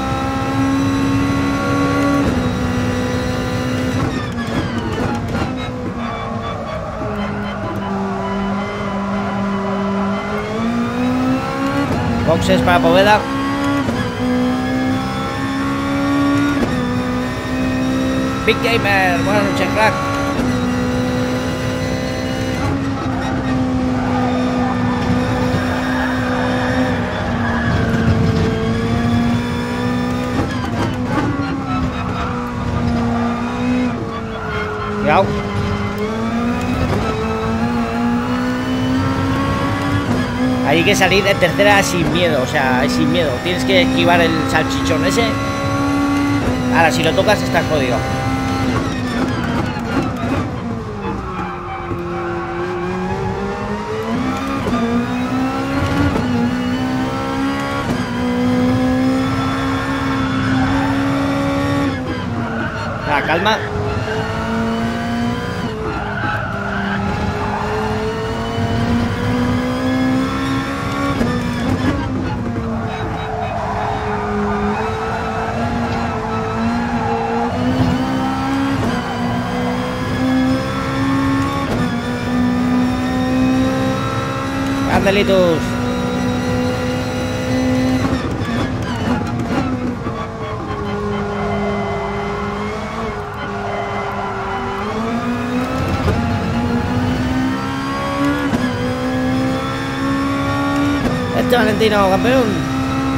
Boxes para Poveda. Big Gamer, buenas noches, crack. Cuidado. Hay que salir de tercera sin miedo, o sea, sin miedo. Tienes que esquivar el salchichón ese. Ahora, si lo tocas, estás jodido. Ah, calma. Andalitos. Este Valentino, campeón.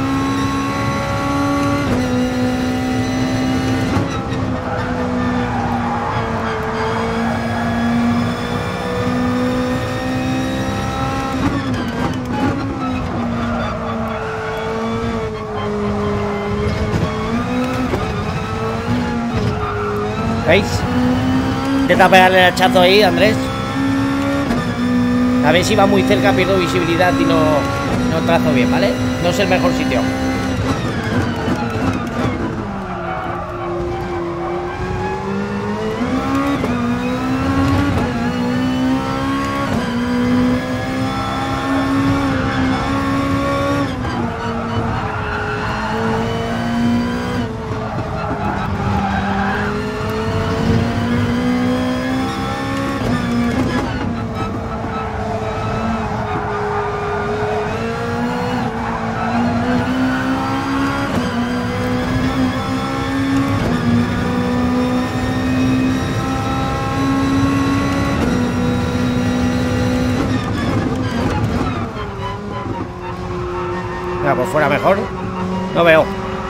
¿Veis? Intenta pegarle el hachazo ahí, Andrés. A ver si va muy cerca, pierdo visibilidad y no, no trazo bien, ¿vale? No es el mejor sitio. Por fuera mejor. No veo.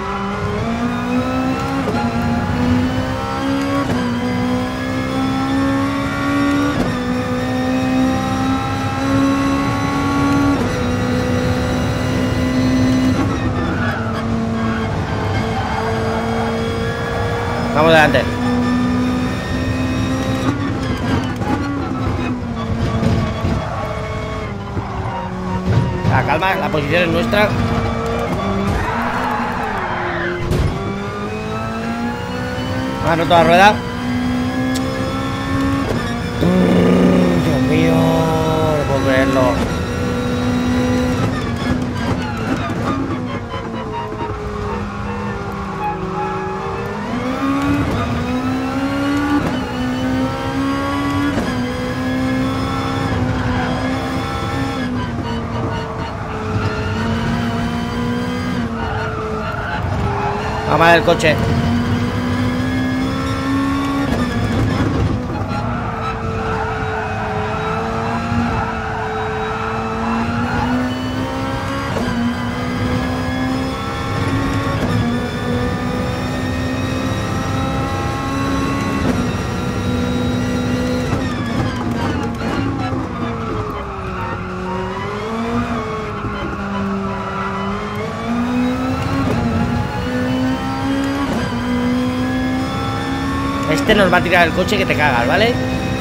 Vamos adelante. La calma, la posición es nuestra. Ah, no toda rueda. Mm, Dios mío, no puedo creerlo. Vamos a ver el coche. Este nos va a tirar el coche que te cagas, ¿vale?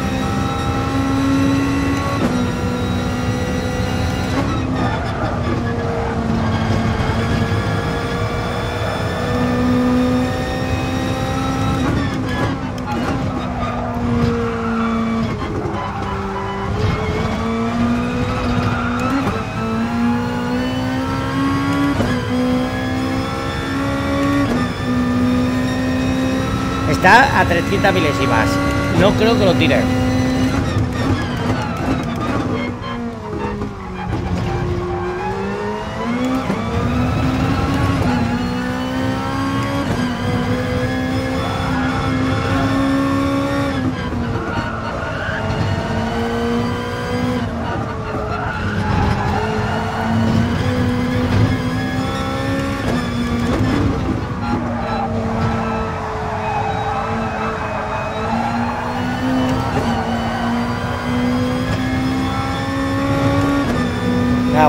Está a trescientas milésimas. No creo que lo tire.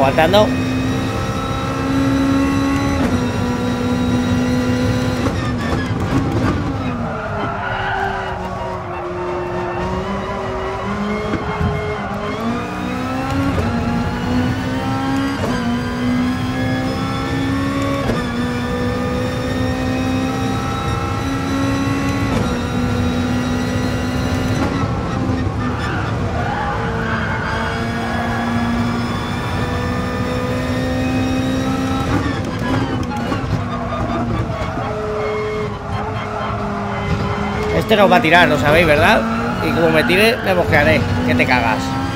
Faltando. Este nos va a tirar, lo sabéis, ¿verdad? Y como me tire, me mosquearé. Que te cagas.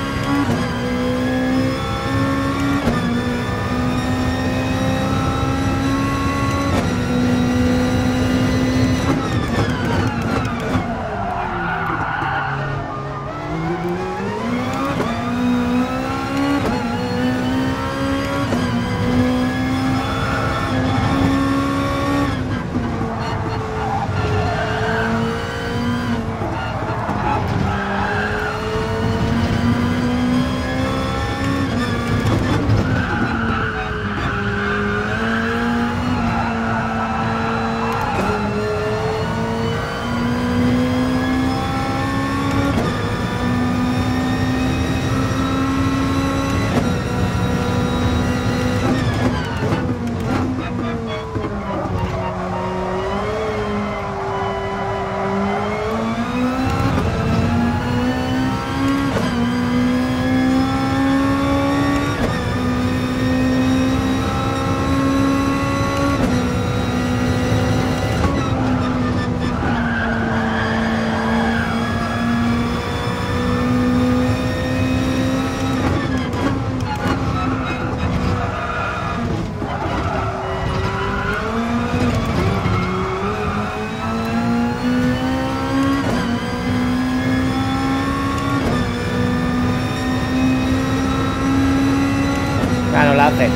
Hace.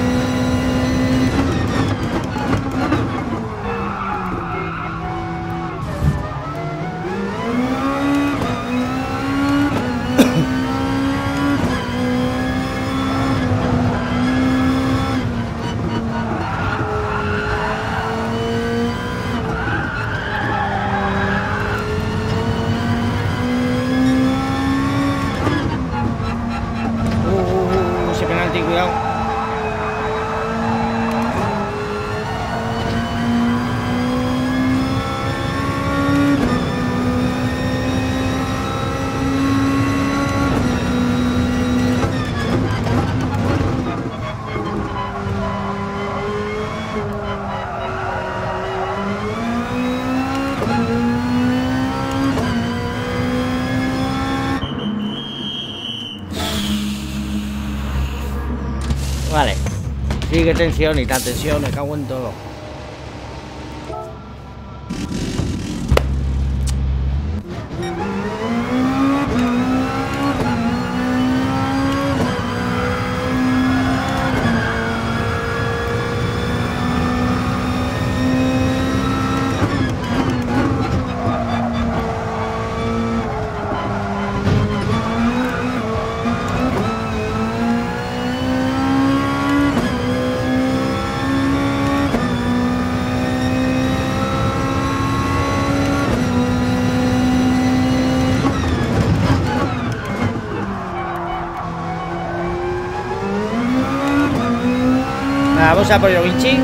Uh, uh, uh, ese penalti, cuidado. Vale. Sigue tensión y tal tensión, me cago en todo. Vamos a por el Vinci.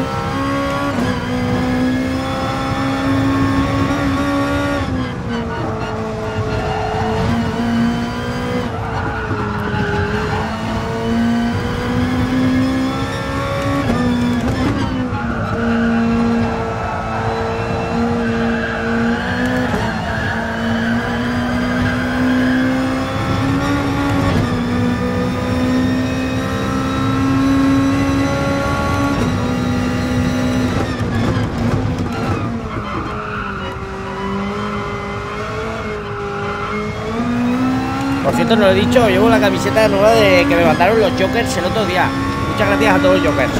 Por cierto, no lo he dicho, llevo la camiseta nueva de que me mandaron los Jokers el otro día. Muchas gracias a todos los Jokers.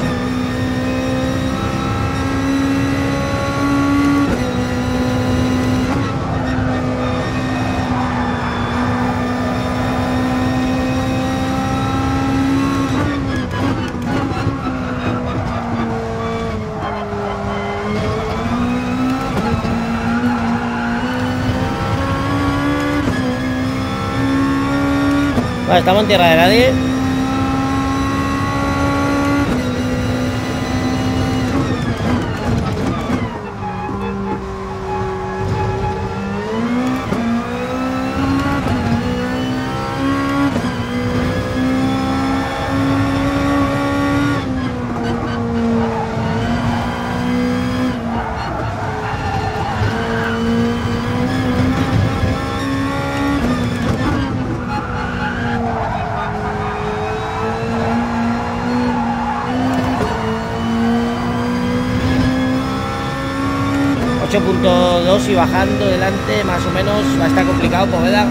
Vale, estamos en tierra de nadie. ocho punto dos y bajando delante, más o menos. Va a estar complicado, Poveda.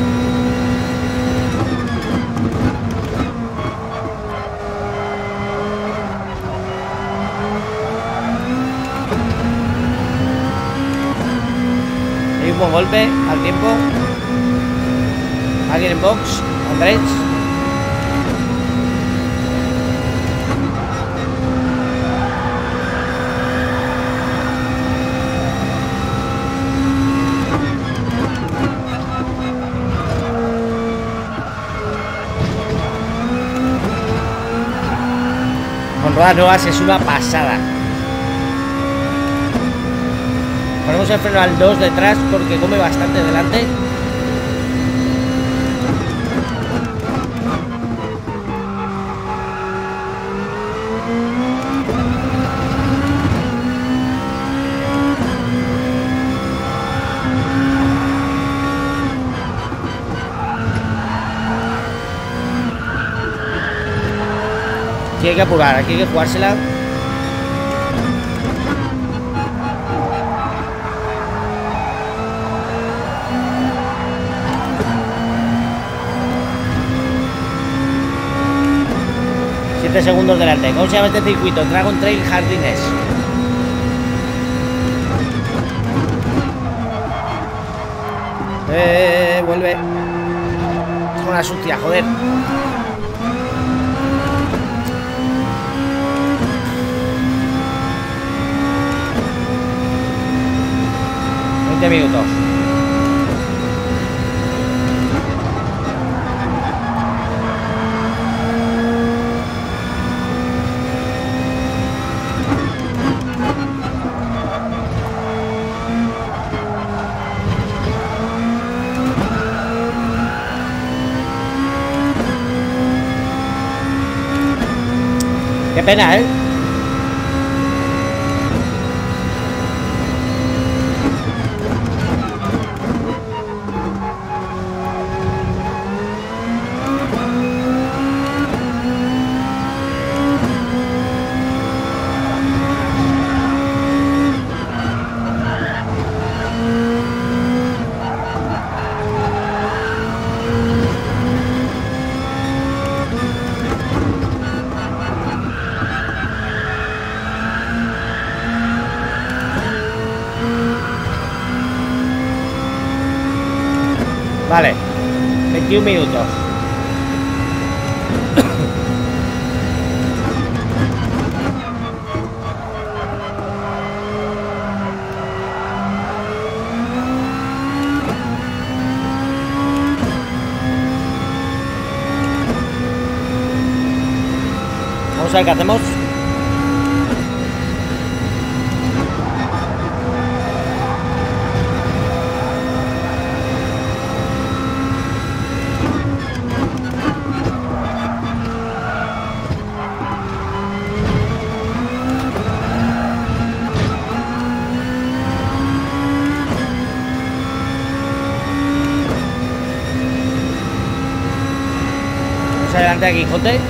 Hay un buen golpe al tiempo. Alguien en box. Andrés. Con ruedas nuevas es una pasada. Ponemos el freno al dos detrás porque come bastante delante. Aquí hay que apurar, aquí hay que jugársela. Siete segundos delante. ¿Cómo se llama este circuito? Dragon Trail Jardines. Eh, vuelve. Es una sucia, joder. veinte minutos. Qué pena, ¿eh? Vale, veintiún minutos. Vamos a ver qué hacemos. Adelante aquí, Quijote.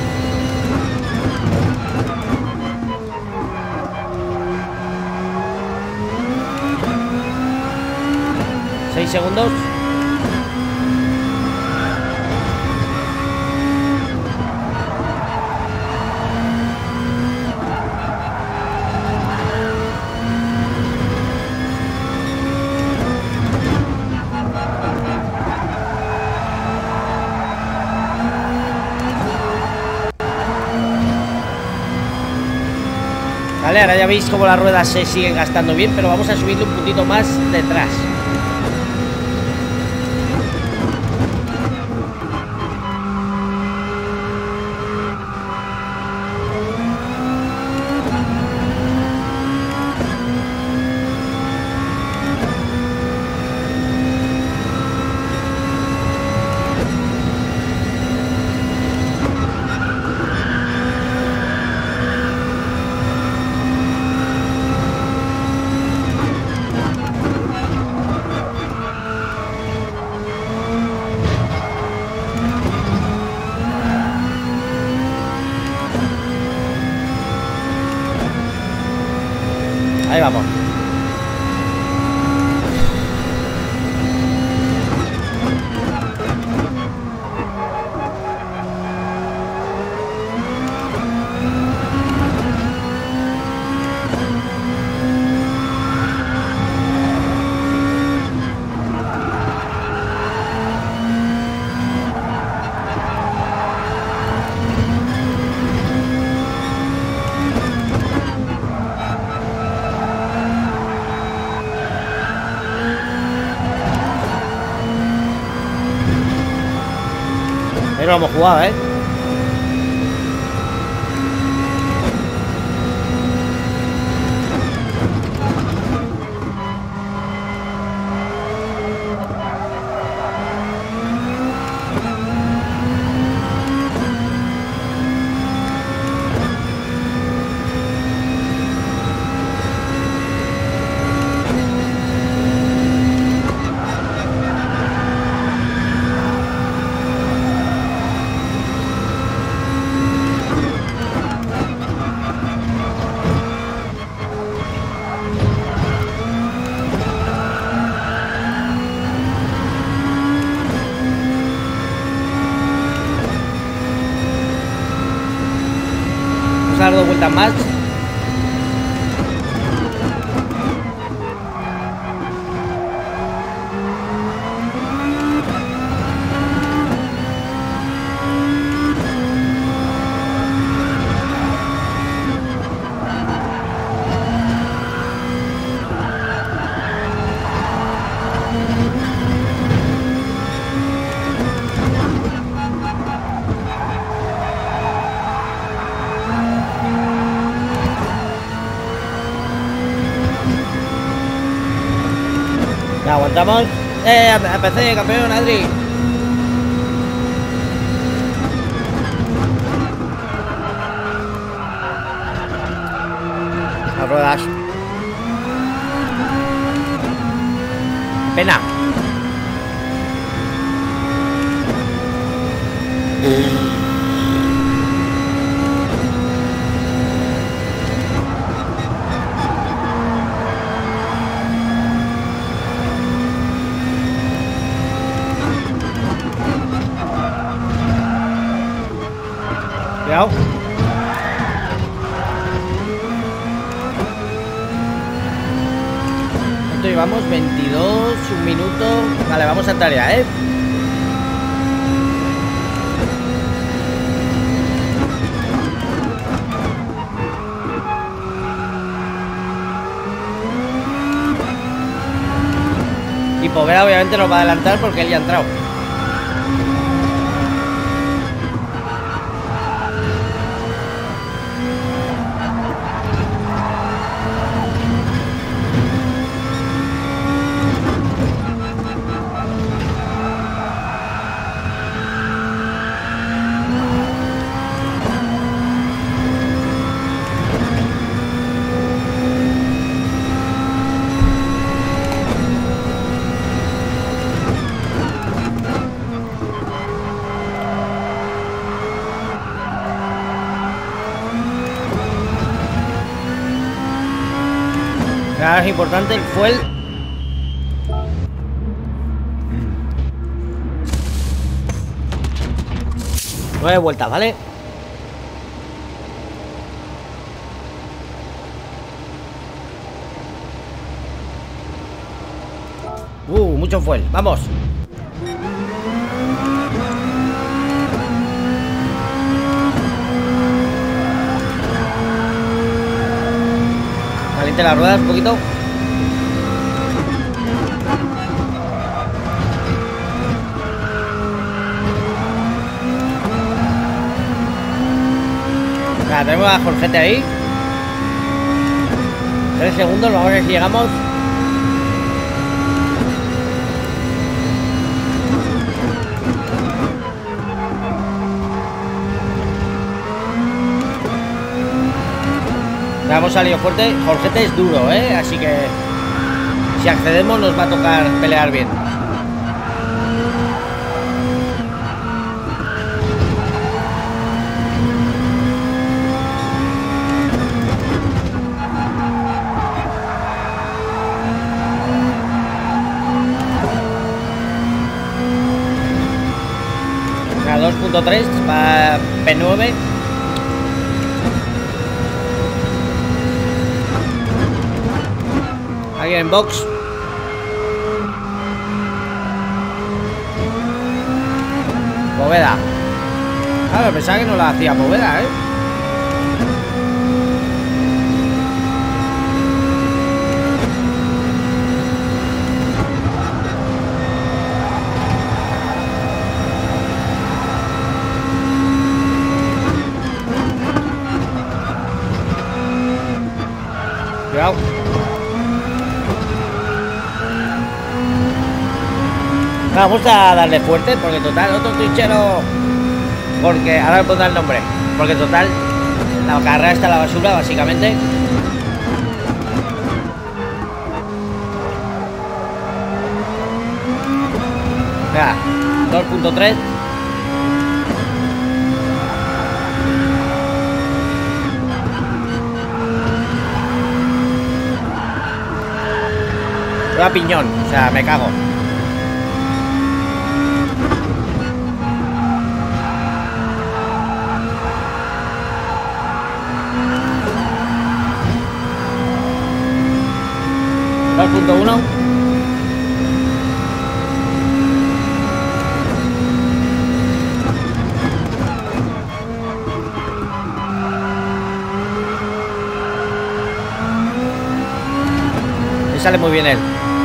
Seis segundos. Vale, ahora ya veis cómo las ruedas se siguen gastando bien, pero vamos a subirle un puntito más detrás. Ahí vamos. Ahí no lo hemos jugado, ¿eh? Vamos a dar dos vueltas más. Ya aguantamos. Eh, empecé, campeón, Adri. Las ruedas. Pena. Cuidado. ¿Cuánto llevamos? veintidós, un minuto. Vale, vamos a entrar ya, ¿eh? Y Poveda obviamente nos va a adelantar porque él ya ha entrado. Ahora es importante el fuel. Nueve vueltas, ¿vale? Uh, mucho fuel, vamos. Caliente las ruedas un poquito. Nada, tenemos a Jorgete ahí. Tres segundos, vamos a ver si llegamos. Ya hemos salido fuerte. Jorgete es duro, ¿eh? Así que si accedemos nos va a tocar pelear bien. dos punto tres para P nueve. Alguien en box. Poveda. Claro, pensaba que no la hacía Poveda, ¿eh? Cuidado. Vamos a darle fuerte porque total, otro trinchero. Porque ahora le pondré el nombre. Porque total, la carrera está a la basura, básicamente. Venga, dos punto tres. Voy a piñón, o sea, me cago. dos punto uno. Le sale muy bien él.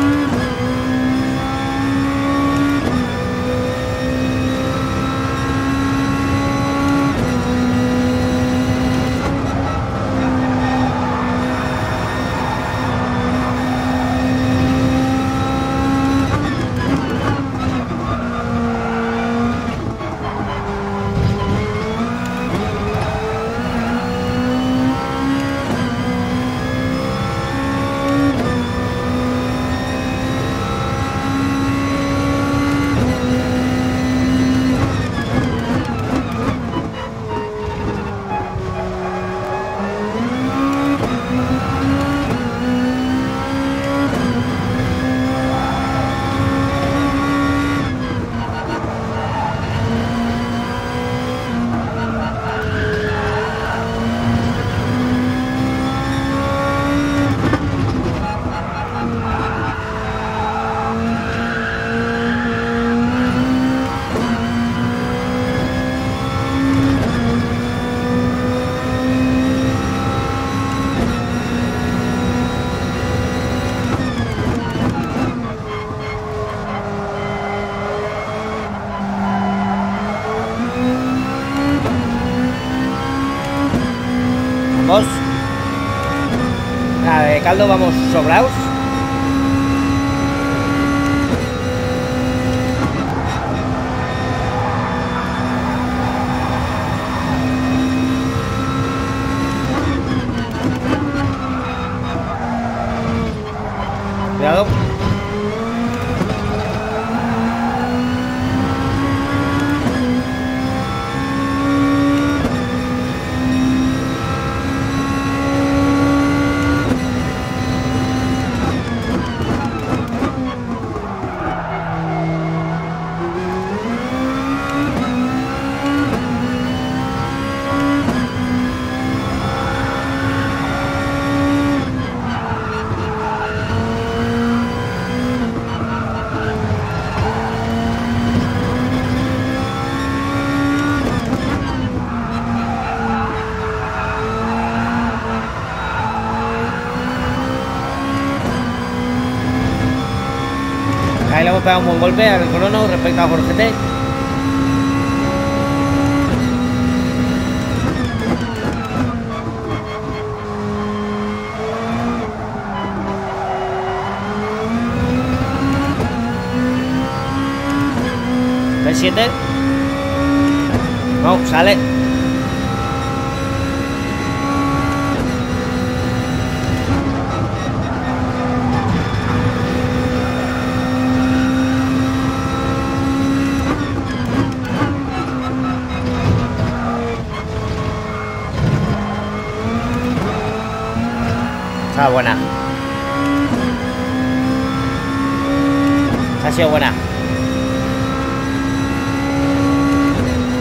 Vamos. Nada, de caldo vamos sobrados. Cuidado. Ahí le hemos pegado un buen golpe al crono respecto a Jorge T. P siete. No, sale. Está buena. Ha sido buena.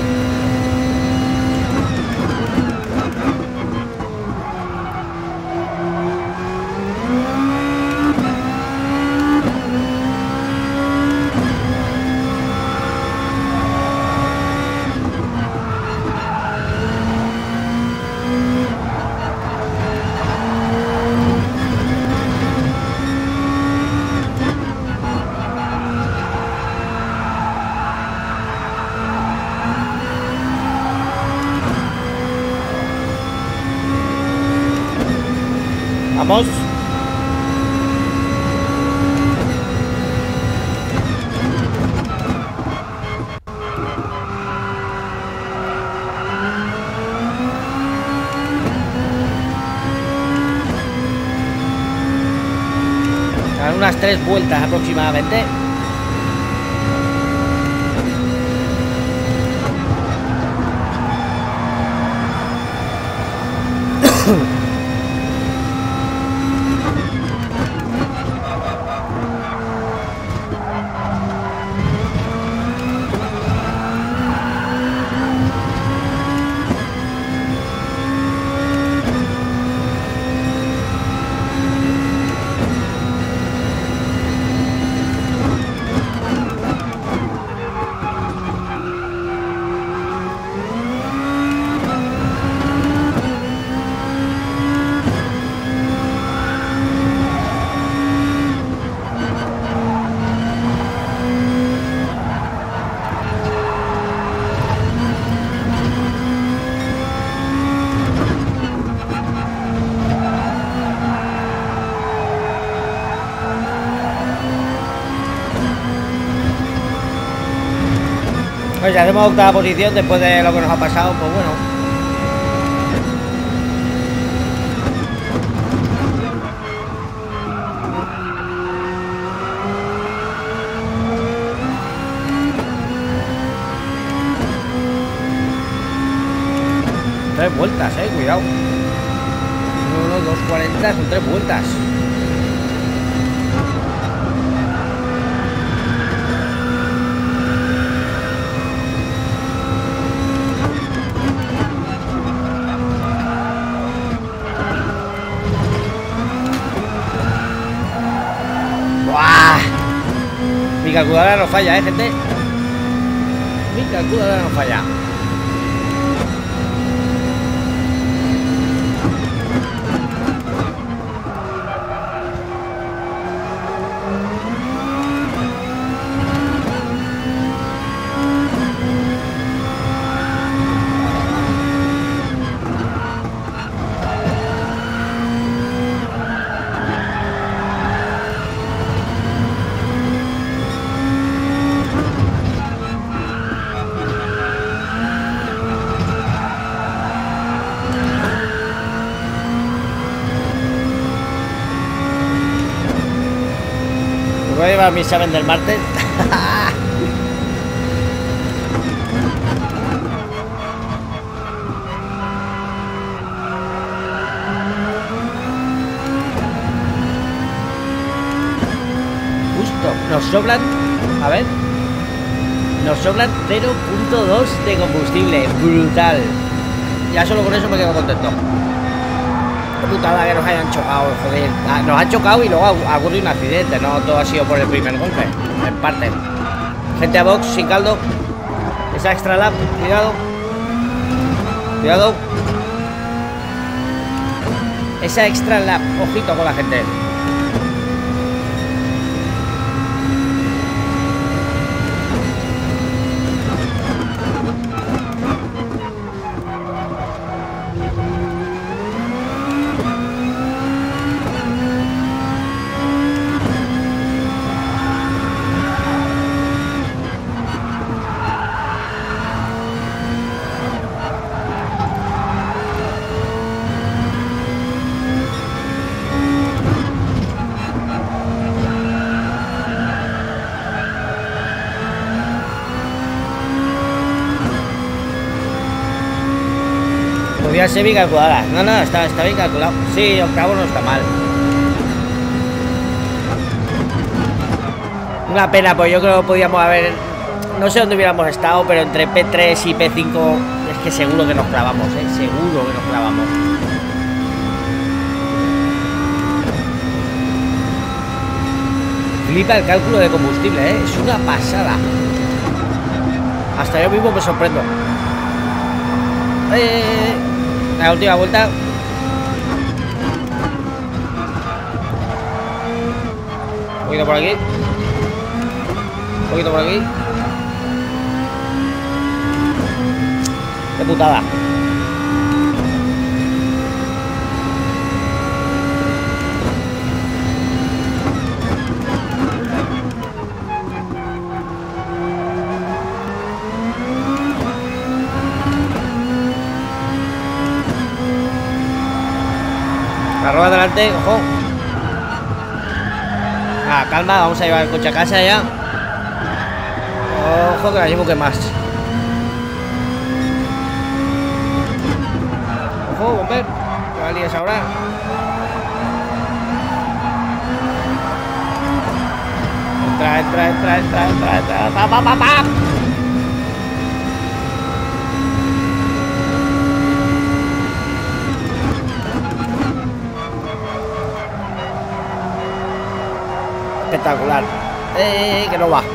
unas tres vueltas aproximadamente. Pues si hacemos octava posición después de lo que nos ha pasado, pues bueno. Tres vueltas, eh, cuidado. Uno, dos, cuarenta, son tres vueltas. Mi calculadora no falla, eh, gente. Mi calculadora no falla. Voy a llevar mi examen del martes. Justo, nos sobran, a ver, nos sobran cero punto dos de combustible, brutal. Ya solo con eso me quedo contento. Putada que nos hayan chocado, joder. Nos han chocado y luego ha ocurrido un accidente. No todo ha sido por el primer golpe, en parte. Gente a box sin caldo. Esa extra lap, cuidado. Cuidado. Esa extra lap, ojito con la gente. Podría ser bien calculada. No, no, está, está bien calculado. Sí, octavo no está mal. Una pena, pues yo creo que podíamos haber... No sé dónde hubiéramos estado, pero entre P tres y P cinco es que seguro que nos clavamos, ¿eh? Seguro que nos clavamos. Flipa el cálculo de combustible, ¿eh? Es una pasada. Hasta yo mismo me sorprendo. Eh, la última vuelta. Un poquito por aquí. Un poquito por aquí. Qué putada. La rueda delante, ojo. Ah, calma, vamos a llevar el coche a casa ya. Ojo que la llevo que más. Ojo, bomber. ¿Qué valías ahora? Entra, entra, entra, entra, entra, entra. ¡Pa, pa, pa, pa! Espectacular. Eh, que no va.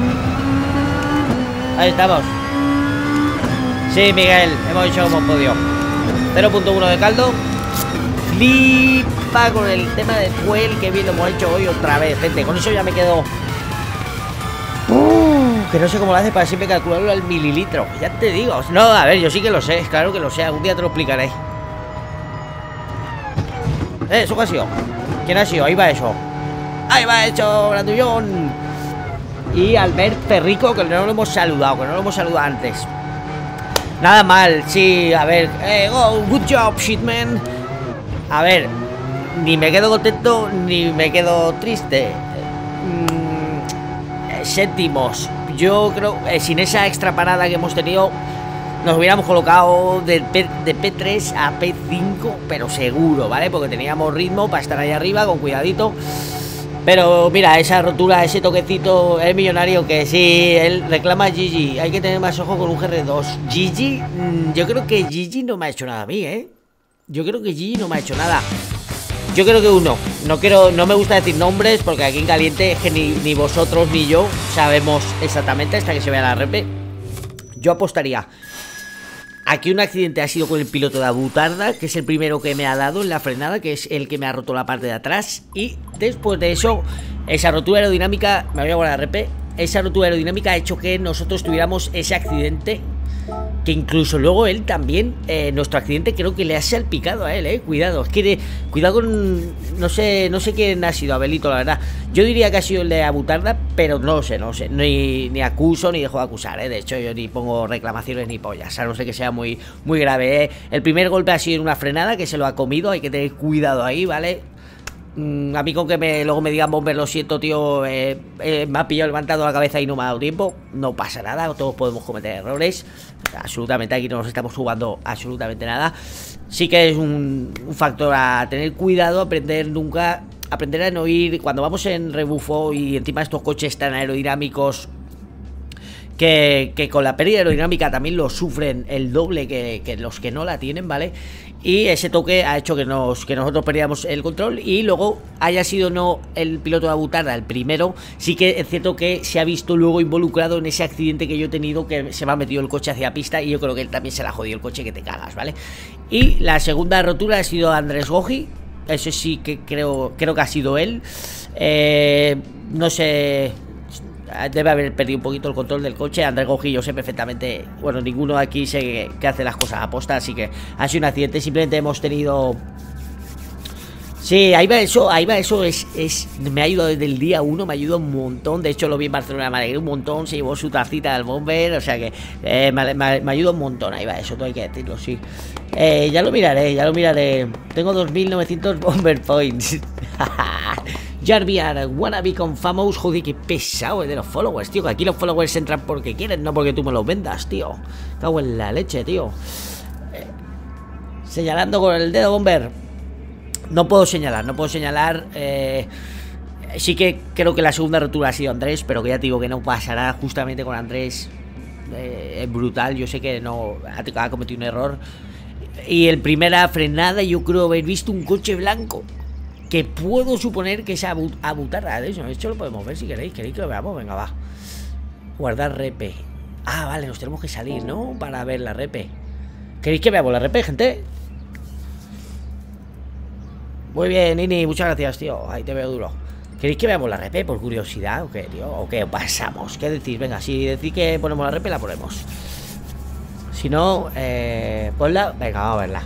Ahí estamos. Sí, Miguel, hemos hecho como hemos podido. cero punto uno de caldo. Flipa con el tema del fuel. Que bien lo hemos hecho hoy otra vez, gente. Con eso ya me quedo. Uh, que no sé cómo lo hace para siempre calcularlo al mililitro. Ya te digo. No, a ver, yo sí que lo sé. Claro que lo sé. Algún día te lo explicaré. Eh, ¿eso qué ha sido? ¿Quién ha sido? Ahí va eso. Ahí va hecho, Grandullón. Y Albert Perrico, que no lo hemos saludado, que no lo hemos saludado antes. Nada mal, sí, a ver. Eh, oh, good job, shitman. A ver, ni me quedo contento ni me quedo triste. Mm, eh, séptimos. Yo creo, eh, sin esa extra parada que hemos tenido, nos hubiéramos colocado de, P, de P tres a P cinco, pero seguro, ¿vale? Porque teníamos ritmo para estar ahí arriba, con cuidadito. Pero mira, esa rotura, ese toquecito, el millonario que sí, él reclama a Gigi. Hay que tener más ojo con un G R dos. Gigi, mmm, yo creo que Gigi no me ha hecho nada a mí, ¿eh? Yo creo que Gigi no me ha hecho nada. Yo creo que uno. No quiero, no me gusta decir nombres porque aquí en caliente es que ni, ni vosotros ni yo sabemos exactamente hasta que se vea la repe. Yo apostaría a que un accidente ha sido con el piloto de Abutarda, que es el primero que me ha dado en la frenada, que es el que me ha roto la parte de atrás. Y después de eso, esa rotura aerodinámica, me voy a guardar la repe, esa rotura aerodinámica ha hecho que nosotros tuviéramos ese accidente, que incluso luego él también, eh, nuestro accidente creo que le ha salpicado a él, eh, cuidado, es que de, cuidado con, no sé, no sé quién ha sido, Abelito, la verdad. Yo diría que ha sido el de Abutarda, pero no lo sé, no lo sé, ni, ni acuso ni dejo de acusar, eh, de hecho yo ni pongo reclamaciones ni pollas, a no ser que sea muy, muy grave, eh. El primer golpe ha sido en una frenada que se lo ha comido, hay que tener cuidado ahí, ¿vale? A mí con que me, luego me digan bomber, lo siento, tío, eh, eh, me ha pillado levantando la cabeza y no me ha dado tiempo. No pasa nada, todos podemos cometer errores. Absolutamente, aquí no nos estamos jugando absolutamente nada. Sí que es un, un factor a tener cuidado, aprender nunca, aprender a no ir, cuando vamos en rebufo y encima estos coches tan aerodinámicos, que, que con la pérdida aerodinámica también lo sufren el doble que, que los que no la tienen, ¿vale? Y ese toque ha hecho que, nos, que nosotros perdiéramos el control. Y luego haya sido no el piloto de Abutarda el primero, sí que es cierto que se ha visto luego involucrado en ese accidente que yo he tenido, que se me ha metido el coche hacia pista. Y yo creo que él también se la ha jodido el coche, que te cagas, ¿vale? Y la segunda rotura ha sido Andrés Goji. Eso sí que creo, creo que ha sido él. eh, No sé, debe haber perdido un poquito el control del coche. Andrés Goji, yo sé perfectamente, bueno, ninguno aquí sé que, que hace las cosas a posta, así que ha sido un accidente. Simplemente hemos tenido... Sí, ahí va eso, ahí va eso, es, es, me ha ayudado desde el día uno, me ha ayudado un montón. De hecho lo vi en Barcelona, me alegré un montón, se llevó su tacita del bomber, o sea que eh, me, me, me ayudó un montón. Ahí va eso, todo hay que decirlo, sí. eh, Ya lo miraré, ya lo miraré. Tengo dos mil novecientos bomber points. Jarviar, wannabe con famous. Joder, qué pesado es de los followers, tío. Que aquí los followers entran porque quieren, no porque tú me los vendas, tío. Cago en la leche, tío. eh, Señalando con el dedo, bomber. No puedo señalar, no puedo señalar. eh, Sí que creo que la segunda rotura ha sido Andrés, pero que ya te digo que no pasará justamente con Andrés. eh, Es brutal, yo sé que no ha, ha cometido un error. Y el primera frenada, yo creo haber visto un coche blanco, que puedo suponer que es Abutarda. De eso, esto lo podemos ver si queréis. ¿Queréis que lo veamos? Venga, va. Guardar repe. Ah, vale, nos tenemos que salir, ¿no? Para ver la repe. ¿Queréis que veamos la repe, gente? Muy bien, Nini, muchas gracias, tío. Ahí te veo duro. ¿Queréis que veamos la repe por curiosidad o qué, tío? ¿O qué pasamos? ¿Qué decís? Venga, si decís que ponemos la repe, la ponemos. Si no, eh, ponla. Venga, vamos a verla.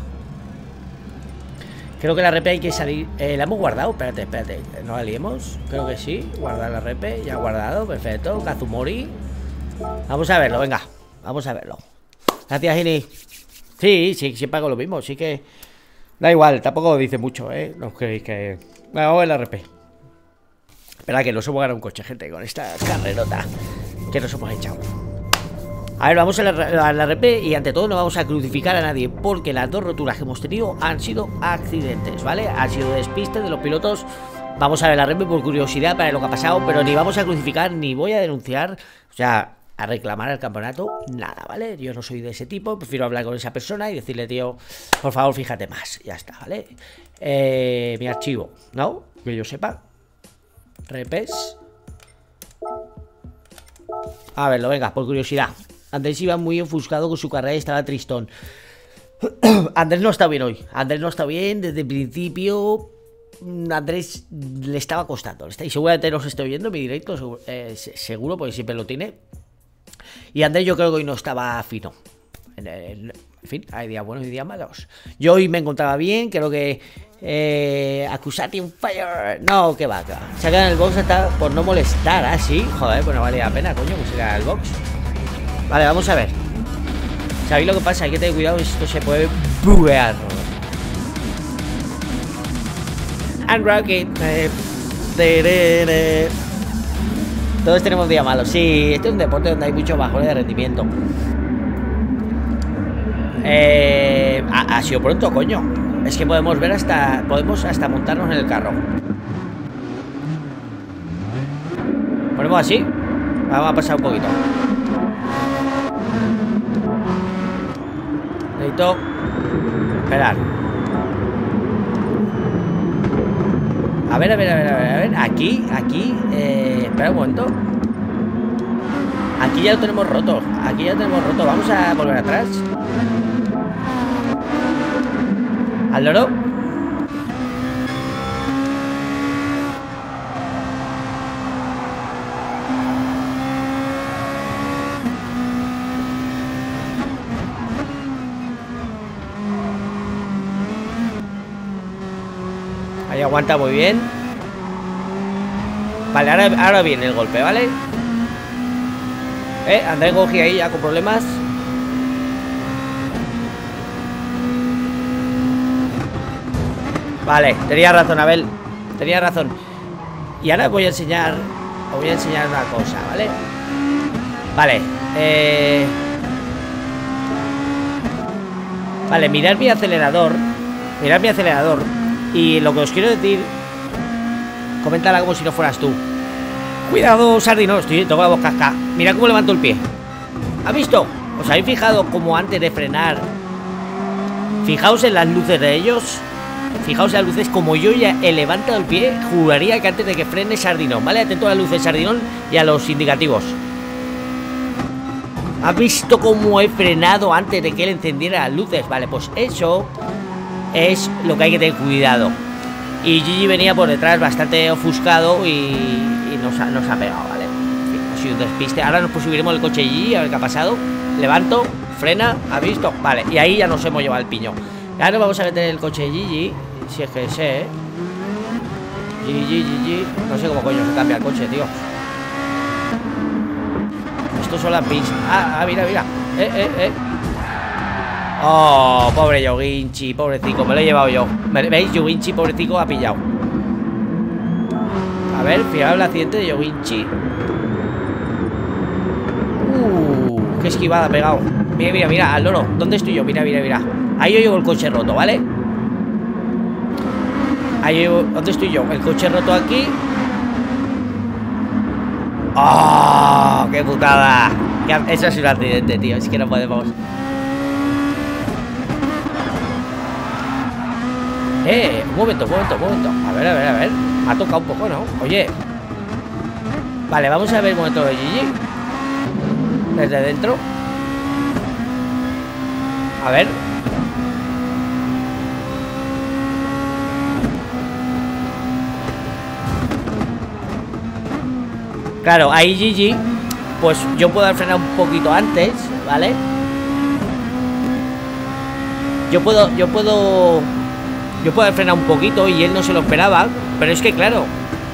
Creo que la repe hay que salir. eh, ¿La hemos guardado? Espérate, espérate. ¿No la liemos? Creo que sí. Guardar la repe. Ya guardado. Perfecto. Kazumori. Vamos a verlo, venga. Vamos a verlo. Gracias, Gini. Sí, sí, siempre hago lo mismo. Sí que... Da igual, tampoco dice mucho, ¿eh? No queréis que... Venga, vamos a ver la repe. Espera, que nos hemos ganado un coche, gente, con esta carrerota que nos hemos echado. A ver, vamos a la, a la R P y ante todo no vamos a crucificar a nadie, porque las dos roturas que hemos tenido han sido accidentes, ¿vale? Han sido despistes de los pilotos. Vamos a ver la R P por curiosidad para lo que ha pasado, pero ni vamos a crucificar, ni voy a denunciar, o sea, a reclamar el campeonato, nada, ¿vale? Yo no soy de ese tipo, prefiero hablar con esa persona y decirle, tío, por favor, fíjate más, ya está, ¿vale? Eh, mi archivo, ¿no? Que yo sepa. R Ps. A verlo, venga, por curiosidad. Andrés iba muy ofuscado con su carrera y estaba tristón. Andrés no está bien hoy. Andrés no está bien desde el principio. Andrés le estaba costando. Y seguramente nos estoy viendo en mi directo, seguro, eh, seguro, porque siempre lo tiene. Y Andrés yo creo que hoy no estaba fino. En, en, en fin, hay días buenos y días malos. Yo hoy me encontraba bien, creo que... Eh, Accusation Fire. No, que va, que va. Sacan el box hasta por no molestar, ¿ah? Sí, joder, pues no valía la pena, coño, que sacan el box. Vale, vamos a ver. ¿Sabéis lo que pasa? Hay que tener cuidado, esto se puede buguear. And Rocket. Eh, terere. Todos tenemos días malos. Sí, este es un deporte donde hay muchos bajones de rendimiento. Eh, ha, ha sido pronto, coño. Es que podemos ver hasta... Podemos hasta montarnos en el carro. Ponemos así. Vamos a pasar un poquito. Necesito... Esperar. A ver, a ver, a ver, a ver, a ver. Aquí, aquí... Eh, espera un momento. Aquí ya lo tenemos roto. Aquí ya lo tenemos roto. Vamos a volver atrás. ¿Al loro? Ahí aguanta muy bien. Vale, ahora, ahora viene el golpe, ¿vale? Eh, Andrés Gogi ahí ya con problemas. Vale, tenía razón, Abel. Tenía razón. Y ahora voy a enseñar. Os voy a enseñar una cosa, ¿vale? Vale, eh... Vale, mirad mi acelerador. Mirad mi acelerador. Y lo que os quiero decir, coméntala como si no fueras tú. Cuidado, Sardino, estoy, tengo la voz casca. Mirad cómo levanto el pie. ¿Has visto? ¿Os habéis fijado cómo antes de frenar? Fijaos en las luces de ellos. Fijaos en las luces, como yo ya he levantado el pie, juraría que antes de que frene Sardinón, ¿vale? Atento a las luces Sardinón y a los indicativos. ¿Has visto cómo he frenado antes de que él encendiera las luces? Vale, pues eso es lo que hay que tener cuidado. Y Gigi venía por detrás bastante ofuscado y, y nos, ha, nos ha pegado, ¿vale? En fin, ha sido un despiste. Ahora nos subiremos el coche Gigi, a ver qué ha pasado. Levanto, frena, ¿ha visto? Vale, y ahí ya nos hemos llevado el piñón. Ahora nos vamos a meter el coche Gigi, si es que sé, ¿eh? Gigi, Gigi. No sé cómo coño se cambia el coche, tío. Estos son las pins. Ah, ah, mira, mira. Eh, eh, eh. Oh, pobre Yoguinchi, pobrecito, me lo he llevado yo. ¿Veis? Yoguinchi, pobrecito, ha pillado. A ver, fijaos el accidente de Yoguinchi. Uh, qué esquivada ha pegado. Mira, mira, mira, al loro. ¿Dónde estoy yo? Mira, mira, mira. Ahí yo llevo el coche roto, ¿vale? Ahí llevo... ¿Dónde estoy yo? El coche roto aquí. ¡Oh! ¡Qué putada! Eso es un accidente, tío. Es que no podemos... Eh, un momento, un momento, un momento. A ver, a ver, a ver. Me ha tocado un poco, ¿no? Oye. Vale, vamos a ver un momento de Gigi. Desde dentro. A ver. Claro, ahí Gigi, pues yo puedo haber frenado un poquito antes, ¿vale? Yo puedo, yo puedo... Yo puedo haber frenado un poquito y él no se lo esperaba. Pero es que claro,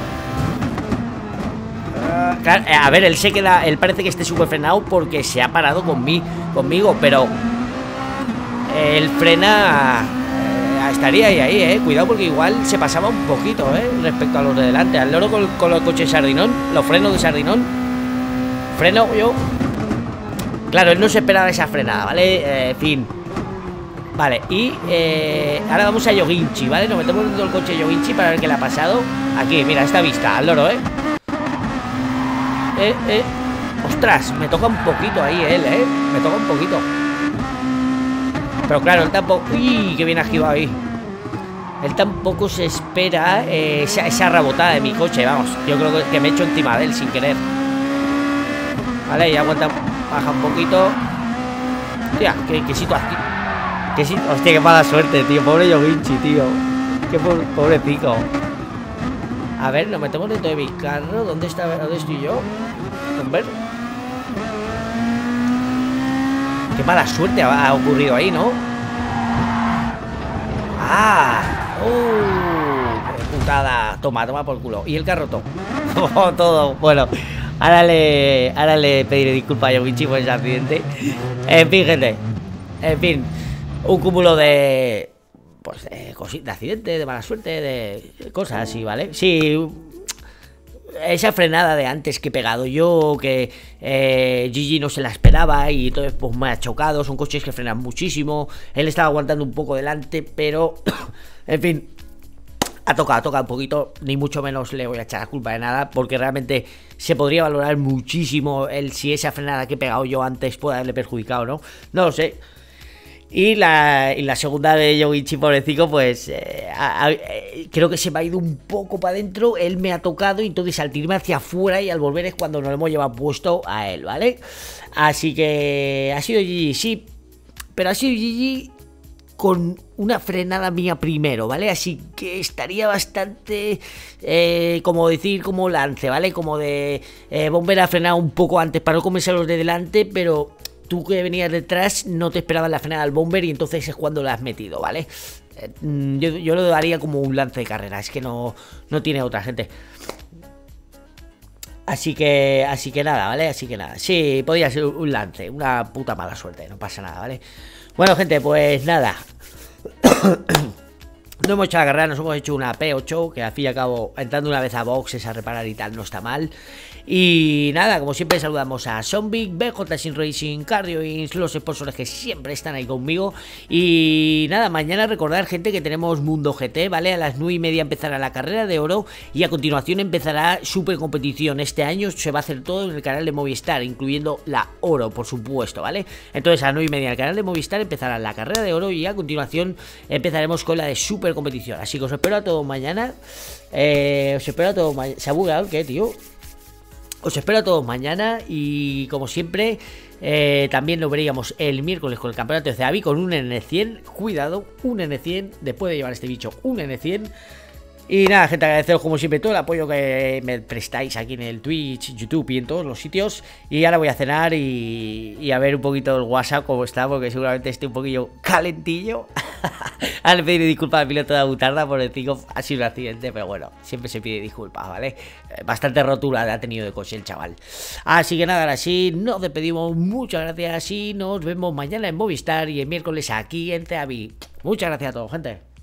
uh, claro a ver, él se queda, él parece que esté súper frenado porque se ha parado con mí, conmigo, pero él frena, Ah, estaría ahí, ahí, eh. Cuidado porque igual se pasaba un poquito, eh, respecto a los de delante. Al loro con, con los coches Sardinón, los frenos de Sardinón. Freno yo. Claro, él no se esperaba esa frenada, ¿vale? Eh, fin. Vale, y eh, ahora vamos a Yoginchi, ¿vale? Nos metemos dentro del coche de Yoginchi para ver qué le ha pasado. Aquí, mira, esta vista, al loro, ¿eh? Eh, eh. Ostras, me toca un poquito ahí él, ¿eh? Me toca un poquito. Pero claro, él tampoco... ¡Uy! ¡Qué bien ha esquivado ahí! Él tampoco se espera eh, esa, esa rebotada de mi coche, vamos. Yo creo que, que me he hecho encima de él sin querer. Vale, ya aguanta, baja un poquito. Hostia, qué, qué situación. Qué sit... Hostia, qué mala suerte, tío. Pobre Yoginchi, tío. Qué po pobrecito. A ver, nos metemos dentro de mi carro. ¿Dónde está? ¿Dónde estoy yo? A ver. Qué mala suerte ha ocurrido ahí, ¿no? ¡Ah! ¡Uh! ¡Qué putada! Toma, toma por culo. Y el carro todo. Todo. Bueno, ahora le, ahora le pediré disculpas a Yoginchi por ese accidente. En fin, gente. En fin. Un cúmulo de... Pues de cositas, de accidentes, de mala suerte, de cosas así, ¿vale? Sí... Esa frenada de antes que he pegado yo, que eh, Gigi no se la esperaba y entonces pues me ha chocado. Son coches que frenan muchísimo. Él estaba aguantando un poco delante, pero en fin, ha tocado, ha tocado un poquito. Ni mucho menos le voy a echar la culpa de nada, porque realmente se podría valorar muchísimo el si esa frenada que he pegado yo antes puede haberle perjudicado, ¿no? No lo sé. Y la, y la segunda de Yoginchi, pobrecito, pues eh, a, a, eh, creo que se me ha ido un poco para adentro. Él me ha tocado y entonces al tirarme hacia afuera y al volver es cuando nos lo hemos llevado puesto a él, ¿vale? Así que ha sido Gigi, sí, pero ha sido Gigi con una frenada mía primero, ¿vale? Así que estaría bastante, eh, como decir, como lance, ¿vale? Como de eh, Bomber ha frenado un poco antes para no comerse a los de delante, pero... Tú que venías detrás no te esperabas la frenada al Bomber y entonces es cuando la has metido, ¿vale? Eh, yo, yo lo daría como un lance de carrera, es que no, no tiene otra, gente. Así que, así que nada, ¿vale? Así que nada, sí, podría ser un lance, una puta mala suerte, no pasa nada, ¿vale? Bueno, gente, pues nada. No hemos hecho la carrera, nos hemos hecho una P ocho, que al fin y al cabo, entrando una vez a boxes a reparar y tal, no está mal. Y nada, como siempre saludamos a Zombie, B J Sin Racing, Cardioins, los sponsors que siempre están ahí conmigo. Y nada, mañana recordar, gente, que tenemos Mundo G T, ¿vale? A las nueve y media empezará la carrera de oro y a continuación empezará Super Competición. Este año se va a hacer todo en el canal de Movistar, incluyendo la oro, por supuesto, ¿vale? Entonces a las nueve y media en el canal de Movistar empezará la carrera de oro y a continuación empezaremos con la de Super Competición. Así que os espero a todos mañana. Eh, os espero a todos mañana. ¿Se ha bugueado el qué, tío? Os espero a todos mañana y como siempre eh, también lo veríamos el miércoles con el campeonato de Ceavi con un N cien. Cuidado, un N cien, después de llevar este bicho un N cien. Y nada, gente, agradeceros como siempre todo el apoyo que me prestáis aquí en el Twitch, YouTube y en todos los sitios. Y ahora voy a cenar y, y a ver un poquito el WhatsApp cómo está, porque seguramente esté un poquillo calentillo. Ahora le pediré disculpas al piloto de la butarda por el pico, ha sido un accidente, pero bueno, siempre se pide disculpas, ¿vale? Bastante rotura ha tenido de coche el chaval. Así que nada, ahora sí, nos despedimos, muchas gracias y nos vemos mañana en Movistar y el miércoles aquí en Ceavi. Muchas gracias a todos, gente.